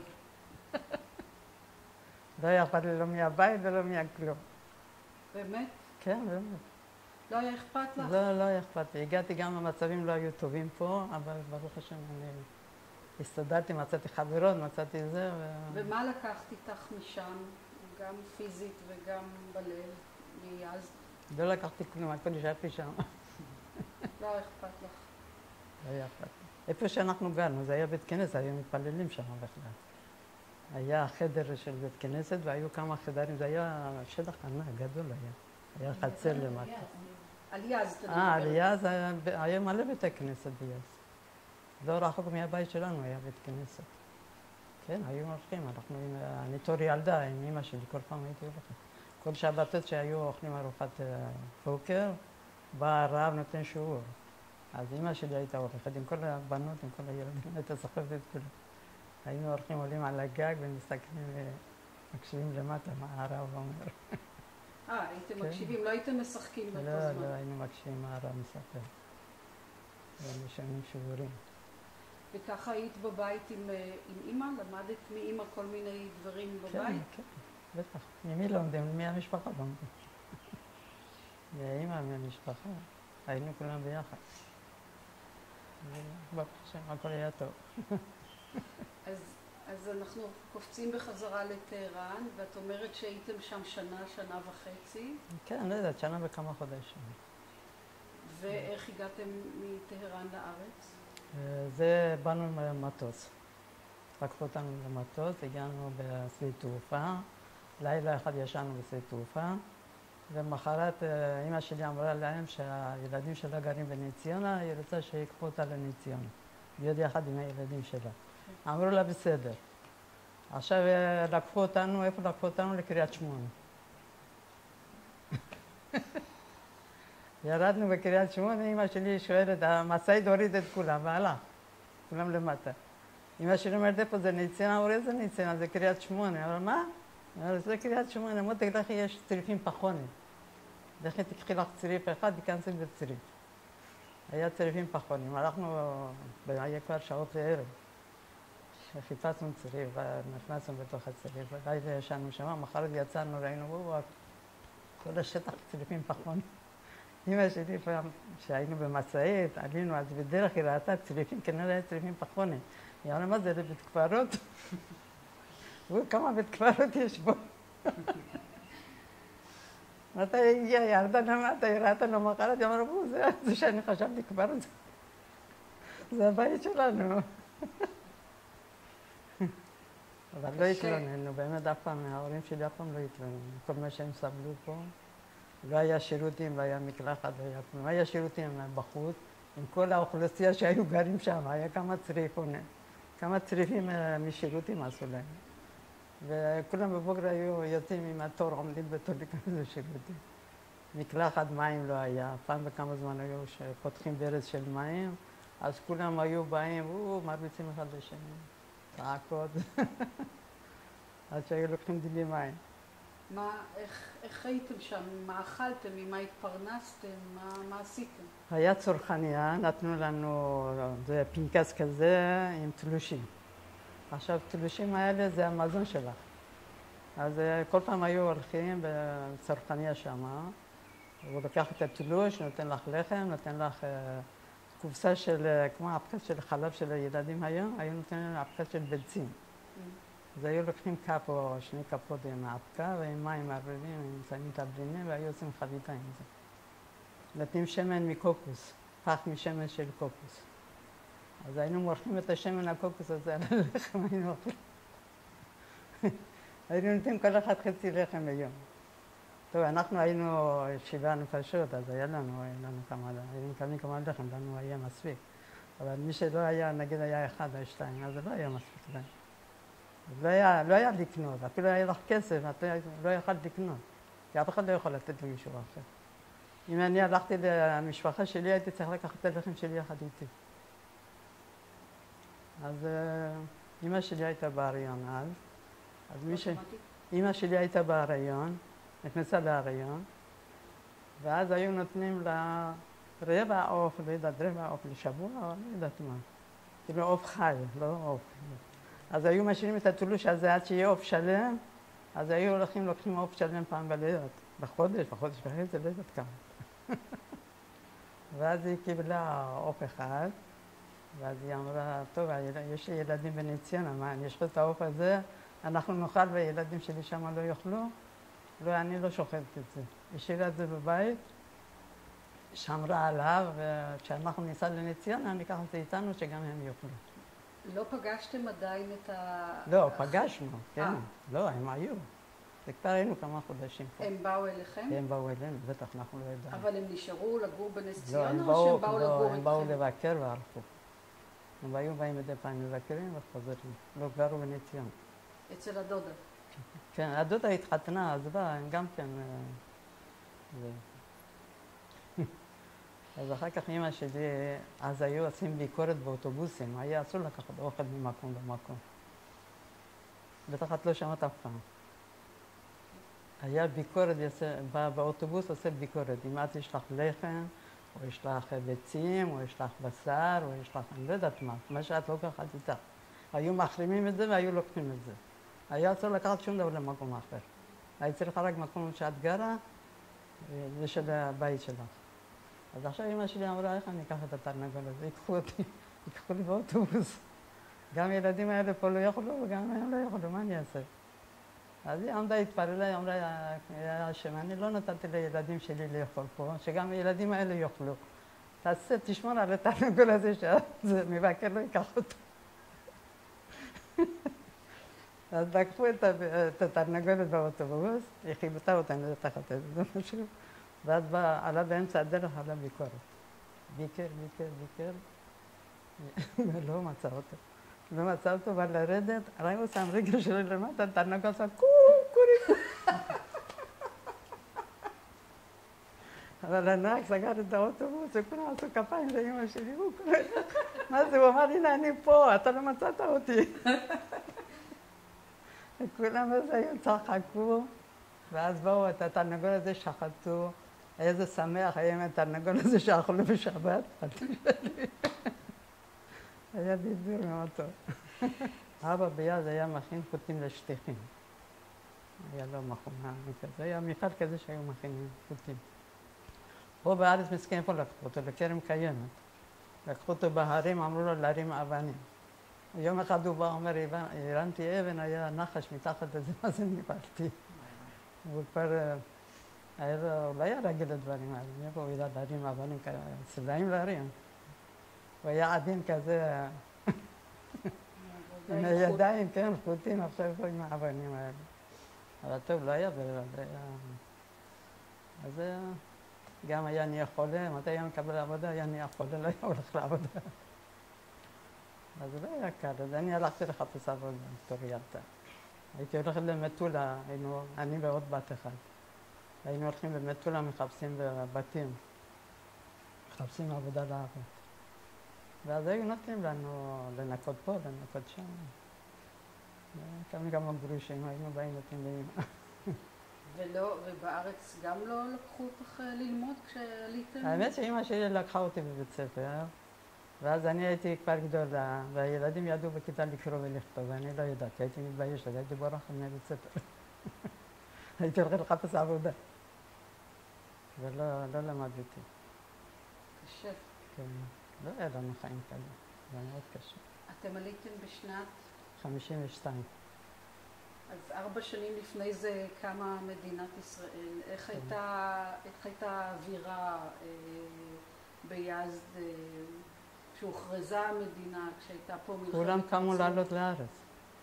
לא היה אכפת לי לא מהבית ולא מהכלום. באמת? כן, באמת. לא היה אכפת לך? לא היה אכפת לי. הגעתי גם המצבים לא היו טובים פה, אבל ברוך השם אני הסתדרתי, מצאתי חברות, מצאתי זה. ומה לקחת איתך משם, גם פיזית וגם בלב, מיזד? לא לקחתי כלום, הכל נשארתי שם. לא היה אכפת לך. לא היה אכפת לי. איפה שאנחנו גרנו, זה היה בית כנסת, היו מתפללים שם בכלל. היה חדר של בית כנסת והיו כמה חדרים, זה היה שטח ענק, גדול היה. היה חצר למטה. על יזד. על יזד היה מלא בתי כנסת ביזד. לא רחוק מהבית שלנו היה בית כנסת. כן, היו הולכים, אני תור ילדה עם אמא שלי, כל פעם הייתי הולכת. כל שבתות שהיו אוכלים ארוחת בוקר, בא הרב נותן שיעור. אז אמא שלי הייתה הולכת עם כל הבנות, עם כל הילדים, הייתה סוחבת את כולם. היינו הולכים, עולים על הגג ומסתכלים ומקשיבים למטה מה הרב אומר. הייתם מקשיבים, לא הייתם משחקים באותו זמן? לא, היינו מקשיבים מה הרב מספר. היינו שומעים שיעורים. וככה היית בבית עם אמא? למדת מאמא כל מיני דברים בבית? כן, בטח. ממי לומדים? מהמשפחה לומדים. מאמא, מהמשפחה. היינו כולם ביחד. ברוך השם, הכל היה טוב. אז אנחנו קופצים בחזרה לטהרן, ואת אומרת שהייתם שם שנה, שנה וחצי. כן, אני לא יודעת, שנה וכמה חודשים. ואיך הגעתם מטהרן לארץ? זה באנו עם מטוס. לקחו אותנו למטוס, הגענו בשדה תעופה. לילה אחד ישנו בשדה תעופה. ומחרת אמא שלי אמרה להם שהילדים שלה גרים בנס ציונה, היא רוצה שיקחו אותה לנס ציונה. להיות יחד עם הילדים שלה. אמרו לה בסדר. עכשיו לקחו אותנו, איפה לקחו אותנו? לקריית שמונה. ירדנו בקריית שמונה, אמא שלי שואלת, המשאית הוריד את כולם, והלך. כולם למטה. אמא שלי אומרת, איפה זה נס ציונה? אמרו, איזה נס ציונה? זה קריית שמונה. אמרה, מה? אמרו, זה קריית שמונה. אמרתי, לכי יש צריפים פחונים. לכי תקחי לך צריף אחד, תיכנסי בצריף. היה צריפים פחונים. הלכנו, היה כבר שעות לערב. חיפשנו צריף, נכנסנו בתוך הצריף. לילה ישנו שם, מחרת יצאנו, ראינו, כל השטח צריפים פחונים. אמא שלי פעם, כשהיינו במשאית, עלינו, אז בדרך היא ראתה צריפים, כנראה צריפים פחונים. היא אמרה, מה זה, לבית קברות? כמה בית קברות יש בו? מתי היא הגיעה, ירדה למטה, היא ראתה למחרת, היא אמרה, זה שאני חשבתי קברות, זה הבית שלנו. אבל לא התלוננו, באמת אף פעם, ההורים שלי אף פעם לא התלוננו. כל מה שהם סבלו פה, לא היה שירותים, לא היה מקלחת, לא היה כלום. היה שירותים בחוץ, עם כל האוכלוסייה שהיו גרים שם, היה כמה צריפונים. כמה צריפים משירותים עשו להם. וכולם בבוקר היו יוצאים עם התור, עומדים בתור להיכנס לשירותים. מקלחת מים לא היה, פעם בכמה זמן היו שפותחים ברז של מים, אז כולם היו באים, מרביצים אחד לשני, צעקות, עד שהיו לוקחים דילי מים. איך הייתם שם? מה אכלתם? ממה התפרנסתם? מה עשיתם? היה צרכניה, נתנו לנו, זה פנקס כזה עם תלושים. עכשיו, תלושים האלה זה המזון שלך. אז כל פעם היו הולכים בצרכניה שמה, הוא לוקח את התלוש, נותן לך לחם, נותן לך קופסה של, כמו הפקס של חלב של הילדים היום, היו נותנים לנו הפקס של ביצים. אז היו לוקחים כף או 2 כפות עם האבקה ועם מים מערבבים, עם שמים את הבלינים והיו עושים חביתה עם זה. נותנים שמן מקוקוס, פח משמן של קוקוס. אז היינו מורחים את השמן הקוקוס הזה על הלחם, היינו אוכלים. היינו נותנים כל אחד חצי לחם ביום. טוב, אנחנו היינו 7 נפשות, אז היה לנו כמה, היינו מקבלים כמה לחם, לנו היה מספיק. אבל מי שלא היה, נגיד היה 1 או 2, אז זה לא היה מספיק להם. לא היה לקנות, אפילו היה לך כסף, לא יכולת לקנות, כי אף אחד לא יכול לתת למישהו אחר. אם אני הלכתי למשפחה שלי, הייתי צריך לקחת את הלחם שלי יחד איתי. אז אמא שלי הייתה בהריון אז, אמא שלי הייתה בהריון, נכנסה להריון, ואז היו נותנים לה רבע עוף, לא יודעת, רבע עוף לשבוע, או לא יודעת מה. כאילו עוף חי, לא עוף. אז היו משאירים את התלוש הזה עד שיהיה עוף שלם, אז היו לוקחים עוף שלם פעם בלילות, בחודש וחצי, לא יודעת כמה. ואז היא קיבלה עוף אחד, ואז היא אמרה, טוב, יש לי ילדים בנס ציונה, מה, אני אשחט את העוף הזה, אנחנו נאכל והילדים שלי שם לא יאכלו? לא, אני לא שוחטת את זה. השאירה את זה בבית, שמרה עליו, וכשאנחנו ניסע לנס ציונה, ניקח את זה איתנו שגם הם יאכלו. לא פגשתם עדיין את לא, פגשנו, כן. לא, הם היו. זה כבר היינו כמה חודשים פה. הם באו אליכם? הם באו אלינו, בטח, אנחנו לא יודעים. אבל הם נשארו לגור בנס ציונה, או שהם באו לגור איתכם? הם באו לבקר והלכו. הם היו באים מדי פעם מבקרים וחוזרים. לא גרו בנס ציונה. אצל הדודה? כן, הדודה התחתנה, אז באה, הם גם כן... אז אחר כך אמא שלי, אז היו עושים ביקורת באוטובוסים, היה אסור לקחת אוכל ממקום למקום. בטח את לא שמעת אף פעם. היה ביקורת, באוטובוס עושה ביקורת, אם את יש לך לחם, או יש לך ביצים, או יש לך בשר, או יש לך, אני לא יודעת מה שאת לוקחת איתך. היו מחרימים את זה והיו לוקחים את זה. היה אסור לקחת שום דבר למקום אחר. היית צריכה רק מקום שאת גרה, ושל הבית שלך. אז עכשיו אמא שלי אמרה, איך אני אקח את התרנגול הזה? ייקחו לי באוטובוס. גם ילדים האלה פה לא יכולו, וגם הם לא יכולו, מה אני אעשה? אז היא עמדה, התפללה, היא אמרה, השם, אני לא נתתי לילדים שלי לאכול פה, שגם הילדים האלה יאכלו. תשמור על התרנגול הזה, שמבקר לא ייקח אותו. אז לקחו את התרנגולת באוטובוס, היא חיבתה אותנו תחת איזה משהו. ואז עלה באמצע הדרך, עלה ביקורת. ביקר, ולא מצא אותו. לא מצא אותו, בא לרדת, רק הוא שם רגל שלו למטה, תרנגול עשה קורי. אבל הנהג סגר את האוטובוס, וכולם עשו כפיים לאמא שלי, הוא קורא. מה זה? הוא אמר, הנה אני פה, אתה לא מצאת אותי. וכולם אז היו צחקו, ואז באו את התרנגול הזה, שחטו. איזה שמח היה עם התרנגול הזה שאכלו בשבת. היה דיבור מאוד טוב. אבא ביד היה מכין חוטים לשטיחים. היה לו מכונה כזה, היה מפעל כזה שהיו מכינים חוטים. פה בארץ מסכן פה לקחו אותו, לכרם קיימת. לקחו אותו בהרים, אמרו לו להרים אבנים. יום אחד הוא בא, אומר, הרמתי אבן, היה נחש מתחת לזה, מה זה נפלתי? הוא כבר... הוא לא היה רגיל לדברים האלה, מאיפה הוא ידע להרים אבנים כאלה, סלעים להרים. הוא היה עדין כזה, עם הידיים, כן, חוטים, עכשיו פה עם האבנים האלה. אבל טוב, לא היה ברירה, אז גם היה נהיה חולה, מתי היה מקבל עבודה, היה נהיה חולה, לא היה הולך לעבודה. אז זה לא היה קל, אז אני הלכתי לחפש עבודה בתור ילדה. הייתי הולכת למטולה, אני ועוד בת אחד. היינו הולכים למטולה, מחפשים בבתים, מחפשים עבודה לעבוד. ואז היו נותנים לנו לנקות פה, לנקות שם. כמה גרושים, היינו באים נותנים לאמא. ובארץ גם לא לקחו אותך ללמוד כשעליתם? האמת שאמא שלי לקחה אותי בבית ספר, ואז אני הייתי כבר גדולה, והילדים ידעו בכיתה לקרוא ולכתוב, ואני לא ידעתי, הייתי מתביישת, הייתי בורחת מבית ספר. הייתי הולכת לחפש עבודה. ולא למדתי. קשה. כן, לא היה לנו חיים כאלה, זה מאוד קשה. אתם עליתם בשנת? 52. אז 4 שנים לפני זה קמה מדינת ישראל. איך הייתה האווירה ביזד כשהוכרזה המדינה, כשהייתה פה מלחמת עצמאות? כולם קמו לעלות לארץ.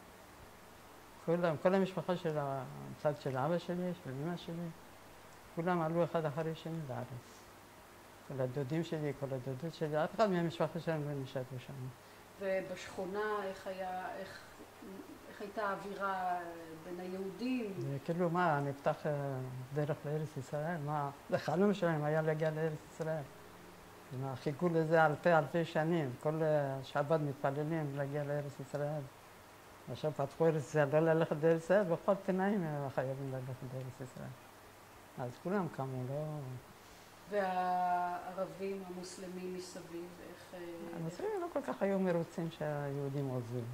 כל המשפחה של הצד של אבא שלי, של אמא שלי, כולם עלו אחד אחרי שני לארץ. כל הדודים שלי, כל הדודות שלי, אף אחד מהמשפחה שלנו לא נשארו שם. ובשכונה, איך הייתה האווירה בין היהודים? כאילו מה, נפתח דרך לארץ ישראל? מה, החלום שלהם היה להגיע לארץ ישראל. חיכו לזה אלפי שנים, כל שבת מתפללים להגיע לארץ ישראל. עכשיו פתחו ארץ ישראל, לא ללכת לארץ ישראל, בכל תנאים חייבים ללכת לארץ ישראל. אז כולם קמו, לא... והערבים, המוסלמים מסביב, איך... המוסלמים לא כל כך היו מרוצים שהיהודים עוזבים.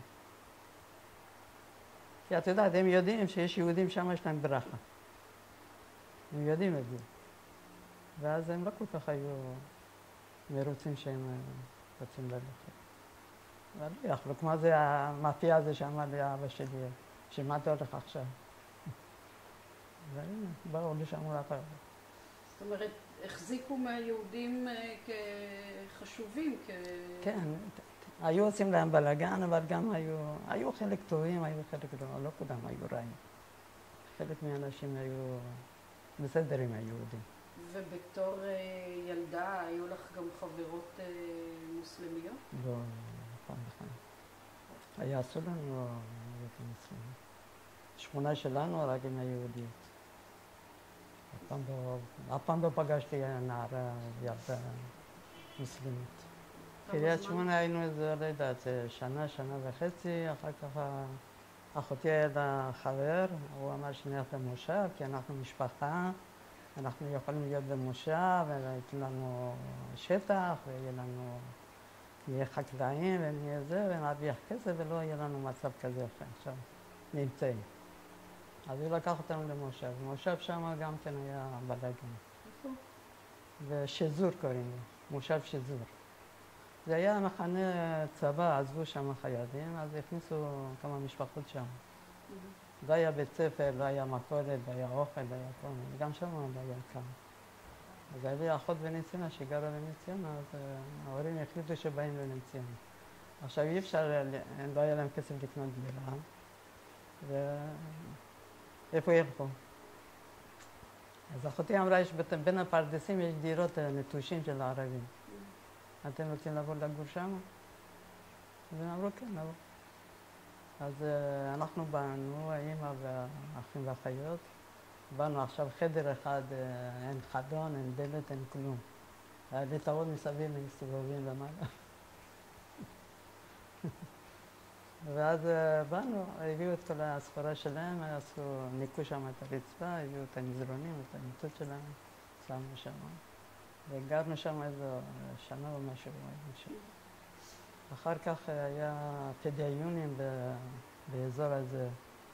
כי את יודעת, הם יודעים שיש יהודים שם, יש להם ברכה. הם יודעים את זה. ואז הם לא כל כך היו מרוצים שהם רוצים ללכת. אבל לא יכלו, כמו זה המאפיה הזה שאמר לי אבא שלי, שמה אתה הולך עכשיו? והנה, באו לשם לעבוד. זאת אומרת, החזיקו מהיהודים כחשובים, כן, היו עושים להם בלגן, אבל גם היו חלק טובים, היו חלק לא כולם היו רעים. חלק מהאנשים היו בסדר עם היהודים. ובתור ילדה, היו לך גם חברות מוסלמיות? לא, פעם בכלל. היה אסור לנו להיות מוסלמים. שכונה שלנו רק עם היהודיות. אף פעם לא פגשתי נערה, ילדה מוסלמית. קריית שמונה היינו איזה, לא יודעת, שנה וחצי, אחר כך אחותי היה לה חבר, הוא אמר שנלך למושב, כי אנחנו משפחה, אנחנו יכולים להיות במושב, ויתנו לנו שטח, ויהיה לנו, נהיה חקלאים ונהיה זה, ונרוויח כסף, ולא יהיה לנו מצב כזה אחר. עכשיו נמצאים. אז הוא לקח אותנו למושב. במושב שם גם כן היה בלגן. איפה? ושזור קוראים לו, מושב שזור. זה היה מחנה צבא, עזבו שם חיילים, אז הכניסו כמה משפחות שם. לא היה בית ספר, לא היה מכולת, לא היה אוכל, לא היה כל מיני, גם שם לא היה כמה. אז היה לי אחות בנס ציונה שגרה בנס ציונה, אז ההורים החליטו שבאים לנס ציונה. עכשיו אי אפשר, לא היה להם כסף לקנות דירה, ואיפה ילכו? אז אחותי אמרה, בין הפרדסים יש דירות נטושים של הערבים. אתם רוצים לבוא לגור שם? והם אמרו, כן, לבוא. אז אנחנו באנו, האמא והאחים והאחיות, באנו עכשיו חדר אחד, אין חדון, אין דלת, אין כלום. הלטאות מסביב מסתובבים למעלה. ואז באנו, הביאו את כל הסחורה שלהם, ניקו שם את הרצפה, הביאו את המזרונים, את המיטות שלהם, שמו שם. וגרנו שם איזו שנה או משהו. אחר כך היה פדיונים באזור הזה,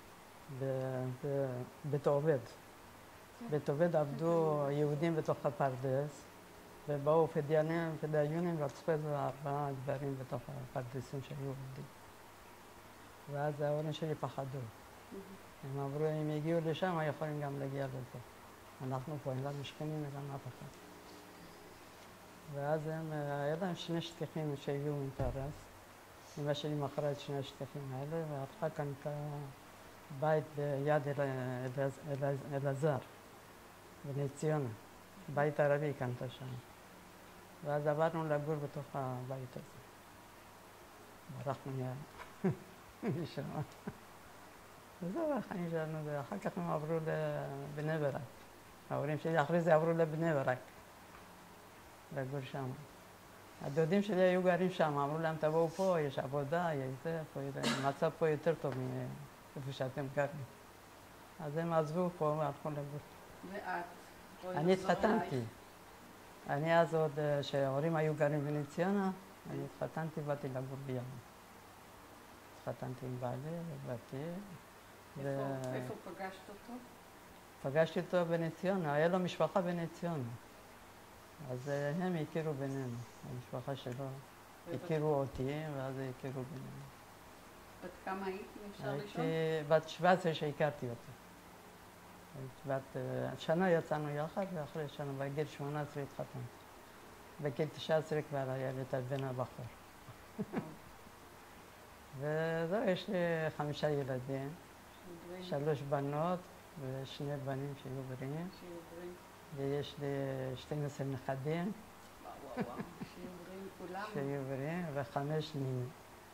בבית עובד. בית עובד עבדו יהודים בתוך הפרדס, ובאו פדיונים רצפו איזה 4 גברים בתוך הפרדסים שהיו עובדים. ואז ההורים שלי פחדו. הם אמרו, אם הגיעו לשם, יכולים גם להגיע לפה. אנחנו פה, אין לנו שכנים, אין לנו אף אחד. ואז היה להם 2 שטיחים שהגיעו מפרס. אמא שלי מכרה את 2 השטיחים האלה, והלכה קנתה בית ביד אלעזר, בנס ציונה. בית ערבי קנתה שם. ואז עברנו לגור בתוך הבית הזה. ברחנו משם. וזהו החיים שלנו, ואחר כך הם עברו לבני ברק. ההורים שלי אחרי זה עברו לבני ברק, לגור שם. הדודים שלי היו גרים שם, אמרו להם תבואו פה, יש עבודה, יש זה, המצב פה יותר טוב מאיפה שאתם גרים. אז הם עזבו פה והלכו לגור. ואת? אני התחתנתי. אני אז עוד, שההורים היו גרים בנס ציונה, אני התחתנתי, באתי לגור בימה. התחתנתי עם בעלי, ובאתי. איפה פגשת אותו? פגשתי אותו בנס ציונה, היה לו משפחה בנס ציונה. אז הם הכירו בינינו, המשפחה שלו. הכירו אותי, ואז הכירו בינינו. בת כמה היית, אם אפשר לשאול? הייתי בת 17 שהכרתי אותו. שנה יצאנו יחד, ואחרי שנה, בגיל 18 התחתנתי. בגיל 19 כבר היה לי את הבן הבחור. וזהו, יש לי 5 ילדים, 3 בנות ו2 בנים שיהיו בריאים. ויש לי 12 נכדים. וואו, שיהיו בריאים כולם. שיהיו בריאים, ו5 נינים.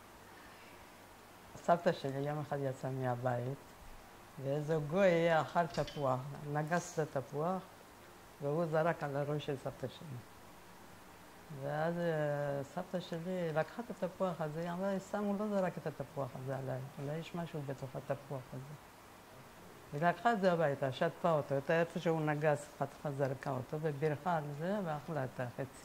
סבתא שלי יום אחד יצא מהבית, ואיזה גוי אכל תפוח, נגס את התפוח, והוא זרק על הראש של סבתא שלי. ואז סבתא שלי לקחה את התפוח הזה, היא אמרה, סתם הוא לא זרק את התפוח הזה עליי, אולי יש משהו בתוך התפוח הזה. היא לקחה את זה הביתה, שטפה אותו, את איפה שהוא נגס, חתכה זרקה אותו, ובירכה על זה, ואכלה את החצי.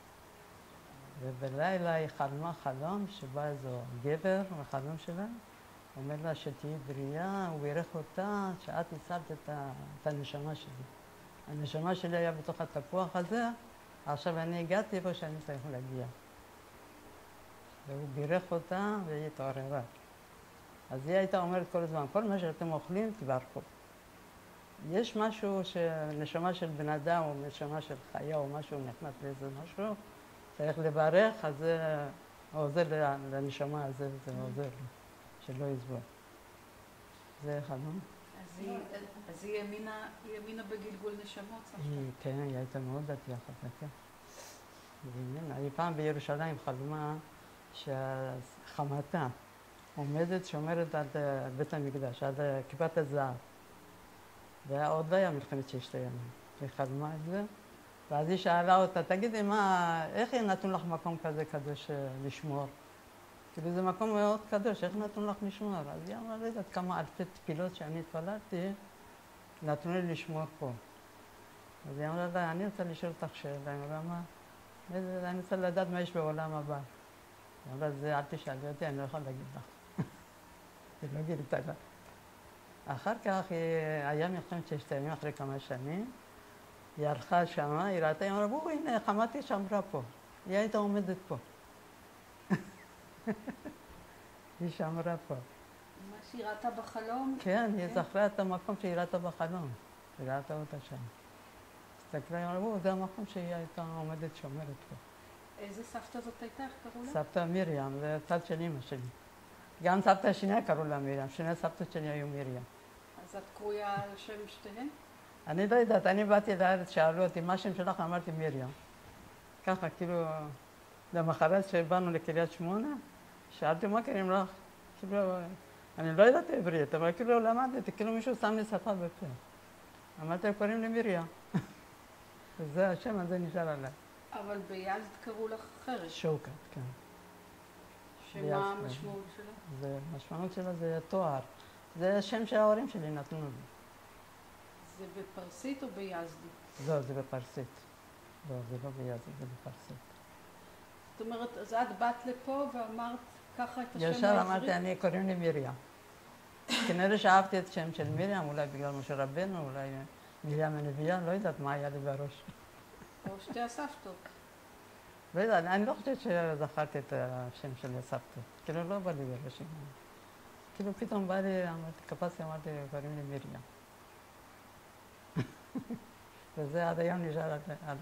ובלילה היא חלמה חלום שבא איזו גבר, בחלום שלה, אומר לה שתהיי בריאה, הוא בירך אותה, שאת הצלת את הנשמה שלי. הנשמה שלי היה בתוך התפוח הזה, עכשיו אני הגעתי איפה שאני צריך להגיע. והוא בירך אותה והיא התעוררה. אז היא הייתה אומרת כל הזמן, כל מה שאתם אוכלים, תברכו. יש משהו שנשמה של בן אדם או נשמה של חיה או משהו נכנס לאיזה משהו, צריך לברך, אז זה עוזר לנשמה הזה, זה עוזר לו, שלא יסבול. זה חלום. אז היא האמינה בגלגול נשמות, סבתא? כן, היא הייתה מאוד דתייה חזקה. היא פעם בירושלים חלמה שהחמתה עומדת שומרת על בית המקדש, על כיפת הזהב. ועוד לא היה מלחמת 6 הימים. היא חלמה את זה, ואז היא שאלה אותה, תגידי, איך נתנו לך מקום כזה קדוש לשמור? כאילו זה מקום מאוד קדוש, איך נתנו לך לשמור? אז היא אמרה, לא יודעת כמה אלפי תפילות שאני התפללתי, נתנו לי לשמור פה. אז היא אמרה לה, אני רוצה לשאול אותך שאלה, היא אמרה, מה? אני רוצה לדעת מה יש בעולם הבא. היא אמרה, זה אל תשאלי אותי, אני לא יכול להגיד לך. היא לא גיליתה לה. אחר כך היה מלחמת 6 הימים, אחרי כמה שנים, היא הלכה שמה, היא ראתה, היא אמרה, הנה, חמתי שמרה פה. היא הייתה עומדת פה. היא שמרה פה. מה שהיא ראתה בחלום? כן, היא זכרה את המקום שהיא ראתה בחלום. היא ראתה אותה שם. הסתכלה, היא אמרה, זה המקום שהיא הייתה עומדת שומרת פה. איזה סבתא זאת הייתה? איך קראו לה? סבתא מרים, זה צד של אמא שלי. גם סבתא השנייה קראו לה מרים, שני סבתות שלי היו מרים. אז את קרויה על שם שתיהן? אני לא יודעת, אני באתי לארץ, שאלו אותי, מה השם שלך? אמרתי מרים. ככה, כאילו, למחרת שבאנו לקריית שמונה, שאלתי מה קוראים לך? כאילו, אני לא יודעת עברית, אבל כאילו למדתי, כאילו מישהו שם לי שפה בפה. אמרתי, קוראים לי מרים. וזה השם הזה נשאר עליי. אבל ביזד קראו לך אחרת. שוקת, כן. שמה המשמעות שלה? המשמעות שלה זה תואר. זה השם שההורים שלי נתנו לי. זה בפרסית או ביזדי? לא, זה בפרסית. לא, זה לא ביזדי, זה בפרסית. זאת אומרת, אז את באת לפה ואמרת ככה את השם העברית? ישר אמרתי, אני קוראים לי מרים. כנראה שאהבתי את שם של מרים, אולי בגלל משה רבנו, אולי מרים הנביאה, לא יודעת מה היה לי בראש. או שתי הסבתות. לא יודעת, אני לא חושבת שזכרתי את השם של הסבתות. כאילו לא בא לי בראש. כאילו פתאום בא לי, קפצתי, אמרתי, קוראים לי מרים. וזה עד היום נשאר עד...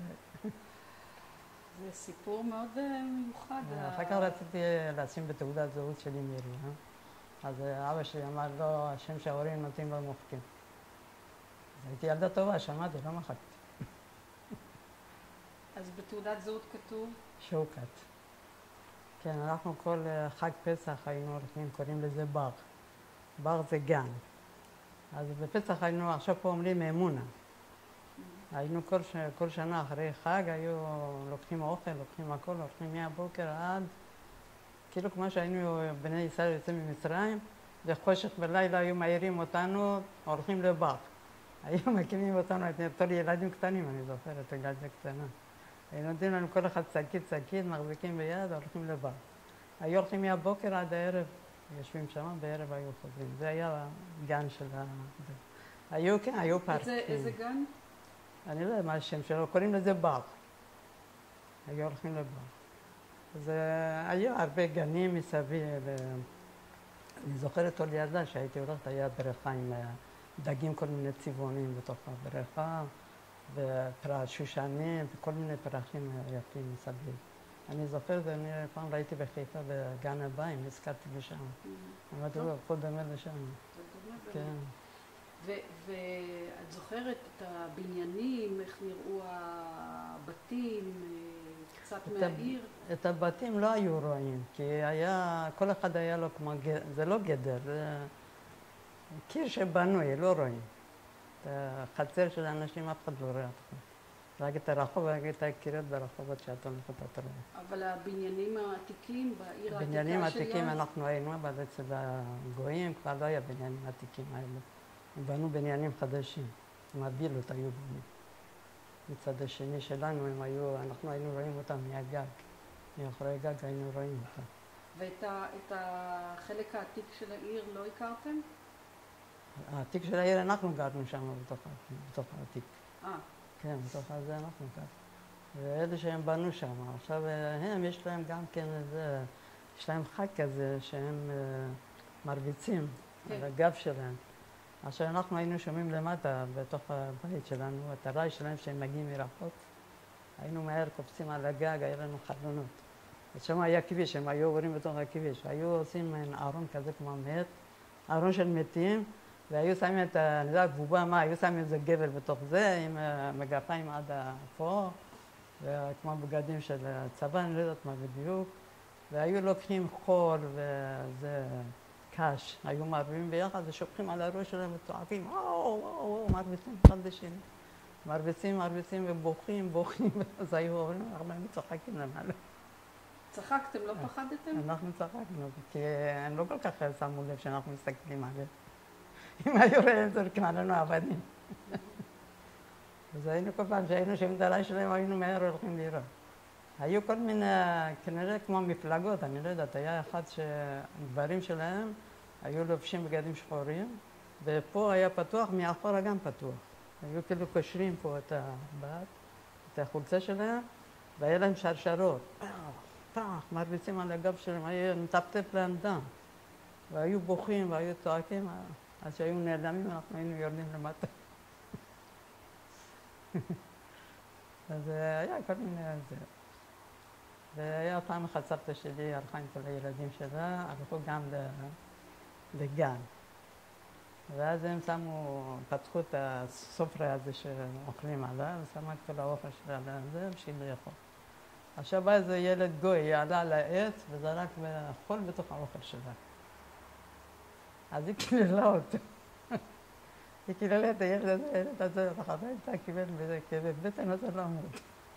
זה סיפור מאוד מיוחד. אחר כך רציתי לשים בתעודת זהות שלי מרים. אז אבא שלי אמר, לא, השם שההורים נותנים לא מוחקים. אז הייתי ילדה טובה, שמעתי, לא מחקתי. אז בתעודת זהות כתוב? שוקת. כן, אנחנו כל חג פסח היינו הולכים, קוראים לזה בר. בר זה גן. אז בפסח היינו, עכשיו פה אומרים אמונה. היינו כל שנה אחרי חג, היו לוקחים אוכל, לוקחים הכל, הולכים מהבוקר עד, כאילו כמו שהיינו בני ישראל יוצאים ממצרים, וחושך בלילה היו מעירים אותנו, הולכים לבר. היו מקימים אותנו, בתור ילדים קטנים, אני זוכרת, ילדים קטנה. היו נותנים לנו כל אחד שקית, מחזיקים ביד, הולכים לבר. היו הולכים מהבוקר עד הערב, יושבים שם, בערב היו חוזרים. זה היה גן של ה... היו, כן, היו פארקים. איזה גן? אני לא יודע מה השם שלו, קוראים לזה בר. היו הולכים לבר. אז היו הרבה גנים מסביב. אני זוכרת עוד ילדה שהייתי הולכת, היה בריכה עם דגים, כל מיני צבעונים בתוך הבריכה, ושושנים, וכל מיני פרחים יפים מסביב. אני זוכרת, אני פעם ראיתי בחיפה בגן הבאים, נזכרתי לשם. אמרתי לו, פה דומה לשם. כן. ואת זוכרת את הבניינים, איך נראו הבתים, קצת מהעיר? את הבתים לא היו רואים, כי היה, כל אחד היה לו כמו, זה לא גדר, זה קיר שבנוי, לא רואים. את החצר של האנשים אף אחד לא רואה אותך. רק את הרחוב, רק את הקירות ברחובות שאת הולכת את רואה. אבל הבניינים העתיקים בעיר העתיקה שלה? בניינים העתיקים אנחנו היינו, אבל אצל הגויים כבר לא היה בניינים עתיקים האלה. הם בנו בניינים חדשים, עם הווילות היו בונים. מצד השני שלנו הם היו, אנחנו היינו רואים אותם מהגג. מאחורי הגג היינו רואים אותם. ואת החלק העתיק של העיר לא הכרתם? העתיק של העיר אנחנו גרנו שם בתוך העתיק. כן, בתוך הזה אנחנו גרנו. ואלה שהם בנו שם. עכשיו הם, יש להם גם כן איזה, יש להם חג כזה שהם מרביצים על הגב שלהם. עכשיו אנחנו היינו שומעים למטה בתוך הבית שלנו, את הרעי שלהם שהם מגיעים מרחוק. היינו מהר קופצים על הגג, היה לנו חלונות. אז שם היה כביש, הם היו עוברים בתוך הכביש. היו עושים ארון כזה כמו מת, ארון של מתים, והיו שמים את, אני יודע, בובה מה, היו שמים איזה גבל בתוך זה, עם מגפיים עד פה, וכמו בגדים של צבא, אני לא יודעת מה בדיוק. והיו לוקחים חול וזה... קש, היו מערבים ביחד ושופכים על הראש שלהם וצועקים, מרביצים אחד לשני. מרביצים ובוכים, אז היו אומרים, אנחנו היינו צוחקים למעלה. צחקתם, לא פחדתם? אנחנו צחקנו, כי הם לא כל כך שמו לב שאנחנו מסתכלים עליהם. אם היו רואים, זורקים עלינו אבנים. אז היינו כל פעם שהיינו שומעים את הלילה שלהם, היינו מהר הולכים לראות. היו כל מיני, כנראה כמו מפלגות, אני לא יודעת, היה אחד שהגברים שלהם היו לובשים בגדים שחורים, ופה היה פתוח, מאחורה גם פתוח. היו כאילו קושרים פה את הבת, את החולצה שלהם, והיה להם שרשרות. מרביצים על הגב שלהם, היה מטפטף להם דם. והיו בוכים והיו צועקים, אז שהיו נעלמים, אנחנו היינו יורדים למטה. אז היה כל מיני... והיה פעם אחת סבתא שלי הלכה עם כל הילדים שלה, הלכו גם לגן. ואז הם פתחו את הסופרי הזה שאוכלים עליו, ושמו את כל האוכל שלה על זה בשביל לאכול. עכשיו בא איזה ילד גוי, עלה על העץ וזרק חול בתוך האוכל שלה. אז היא קיללה אותו. היא קיללה את הילד הזה, הלכה קיבל בזה כאבי בטן, אז לא אמרת.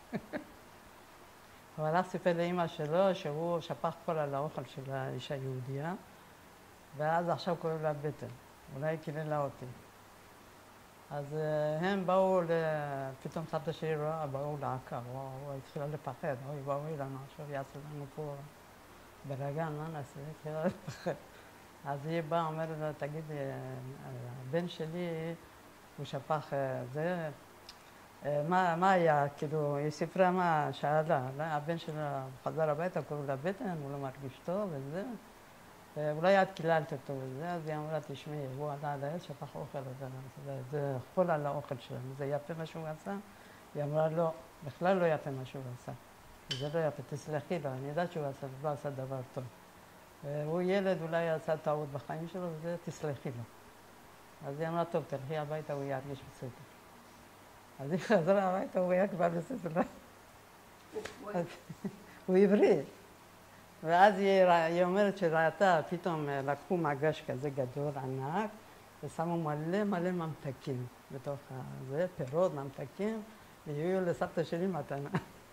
הוא הלך סיפר לאמא שלו שהוא שפך כל על האוכל של האישה היהודייה, ואז עכשיו כואב לה בטן, אולי היא קיללה אותי. אז הם באו, פתאום סבתא שלי רואה, באו לעקר, הוא התחילה לפחד, אוי לנו, עכשיו יעשו לנו פה בלגן, מה נעשה? התחילה לפחד. אז היא באה, אומרת לה, תגידי, הבן שלי, הוא שפך זה, מה היה, כאילו, היא סיפרה מה שאלה, הבן שלה חזר הביתה, קוראים לה בטן, הוא לא מרגיש טוב וזה, ואולי את קיללת אותו וזה, אז היא אמרה, תשמעי, הוא עלה על העץ, שפך אוכל, זה חול על האוכל שלנו, זה יפה מה שהוא עשה? היא אמרה, לא, בכלל לא יפה מה שהוא עשה, זה לא יפה, תסלחי לו, אני יודעת שהוא לא עשה דבר טוב. הוא ילד, אולי עשה טעות בחיים שלו, וזה תסלחי לו. אז היא אמרה, טוב, תלכי הביתה, הוא ירגיש בסדר. אז היא חזרה הביתה, הוא היה כבר בסדר. הוא עברי. ואז היא אומרת שראתה, פתאום לקחו מגש כזה גדול, ענק, ושמו מלא מלא ממתקים בתוך זה, פירות, ממתקים, והביאו לסבתא שלי מתנה.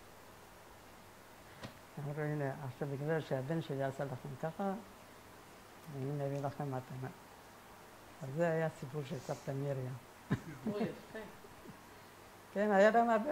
אמרו, הנה, עכשיו בגלל שהבן שלי עשה לכם ככה, אני מביא לכם מתנה. אז זה היה סיפור של סבתא מרים. סיפור יפה. כן, היה להם הרבה,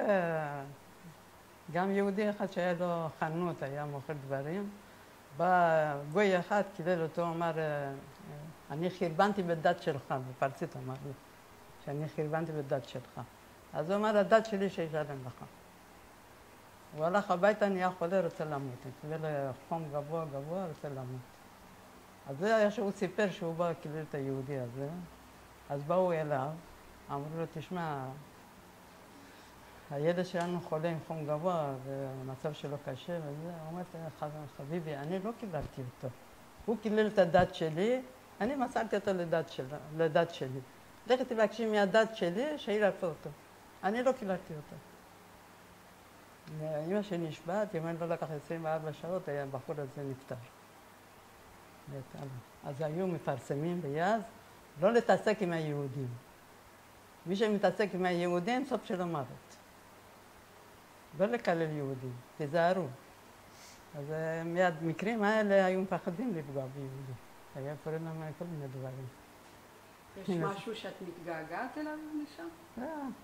גם יהודי אחד שהיה לו חנות, היה מוכר דברים. בא גוי אחד, קילל אותו, אמר, אני חרבנתי בדת שלך, בפרסית אמר לי, שאני חרבנתי בדת שלך. אז הוא אמר, הדת שלי שישלם לך. הוא הלך הביתה, נהיה חולה, רוצה למות. קיבל חום גבוה, רוצה למות. אז זה היה שהוא סיפר שהוא בא קילל את היהודי הזה. אז באו אליו, אמרו לו, תשמע, הילד שלנו חולה עם חום גבוה, והמצב שלו קשה וזה. הוא אומר, חביבי, אני לא קיללתי אותו. הוא קילל את הדת שלי, אני מסרתי אותו לדת שלי. לכי תבקשי מהדת שלי, שירפא אותו. אני לא קיללתי אותו. אמא שלי נשבעת, אם אני לא לקח 24 שעות, הבחור הזה נפטר. אז היו מפרסמים ביאז, לא להתעסק עם היהודים. מי שמתעסק עם היהודים, סוף שלו מוות. לא לקלל יהודים, תזהרו. אז מהמקרים האלה היו מפחדים לפגוע ביהודים. היה קורה להם כל מיני דברים. יש משהו שאת מתגעגעת אליו משם?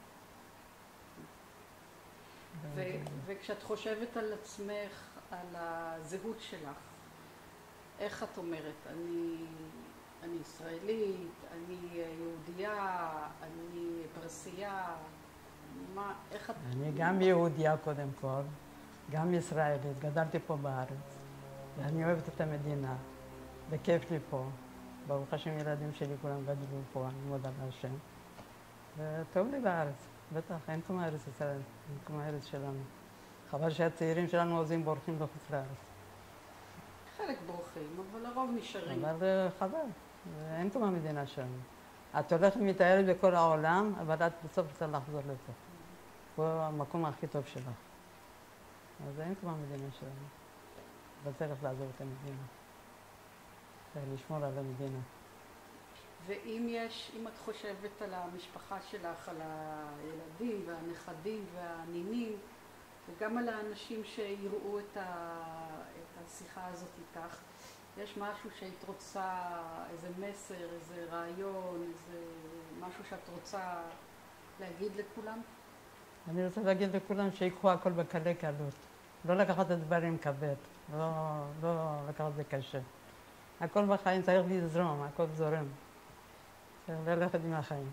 וכשאת חושבת על עצמך, על הזהות שלך, איך את אומרת? אני ישראלית, אני יהודייה, אני פרסייה, איך את... אני גם יהודייה קודם כל, גם ישראלית, גדלתי פה בארץ, ואני אוהבת את המדינה, וכיף לי פה. ברוך השם, ילדים שלי כולם גדלו פה, אני מודה להשם. וטוב לי בארץ, בטח, אין כמו ארץ ישראל, אין כמו ארץ שלנו. חבל שהצעירים שלנו עוזים בורחים לחוץ לארץ. חלק בורחים, אבל לרוב נשארים. אבל חבל, אין כמו המדינה שלנו. את הולכת ומתארת בכל העולם, אבל את בסוף רוצה לחזור לפה. פה המקום הכי טוב שלך. אז אין כמו המדינה שלנו. אבל צריך לעזוב את המדינה. צריך לשמור על המדינה. ואם את חושבת על המשפחה שלך, על הילדים והנכדים והנינים, וגם על האנשים שיראו את השיחה הזאת איתך, יש משהו שהיית רוצה, איזה מסר, איזה רעיון, איזה משהו שאת רוצה להגיד לכולם? אני רוצה להגיד לכולם שיקחו הכל בקלי קלות. לא לקחת את הדברים כבד, לא לקחת את זה קשה. הכל בחיים צריך לזרום, הכל זורם. צריך ללכת עם החיים.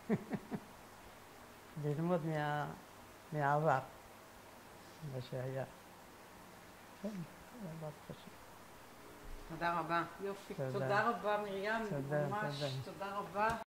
ללמוד מהעבר, מה שהיה. כן, זה דבר פשוט. תודה רבה. יופי. תודה רבה מרים, ממש תודה רבה.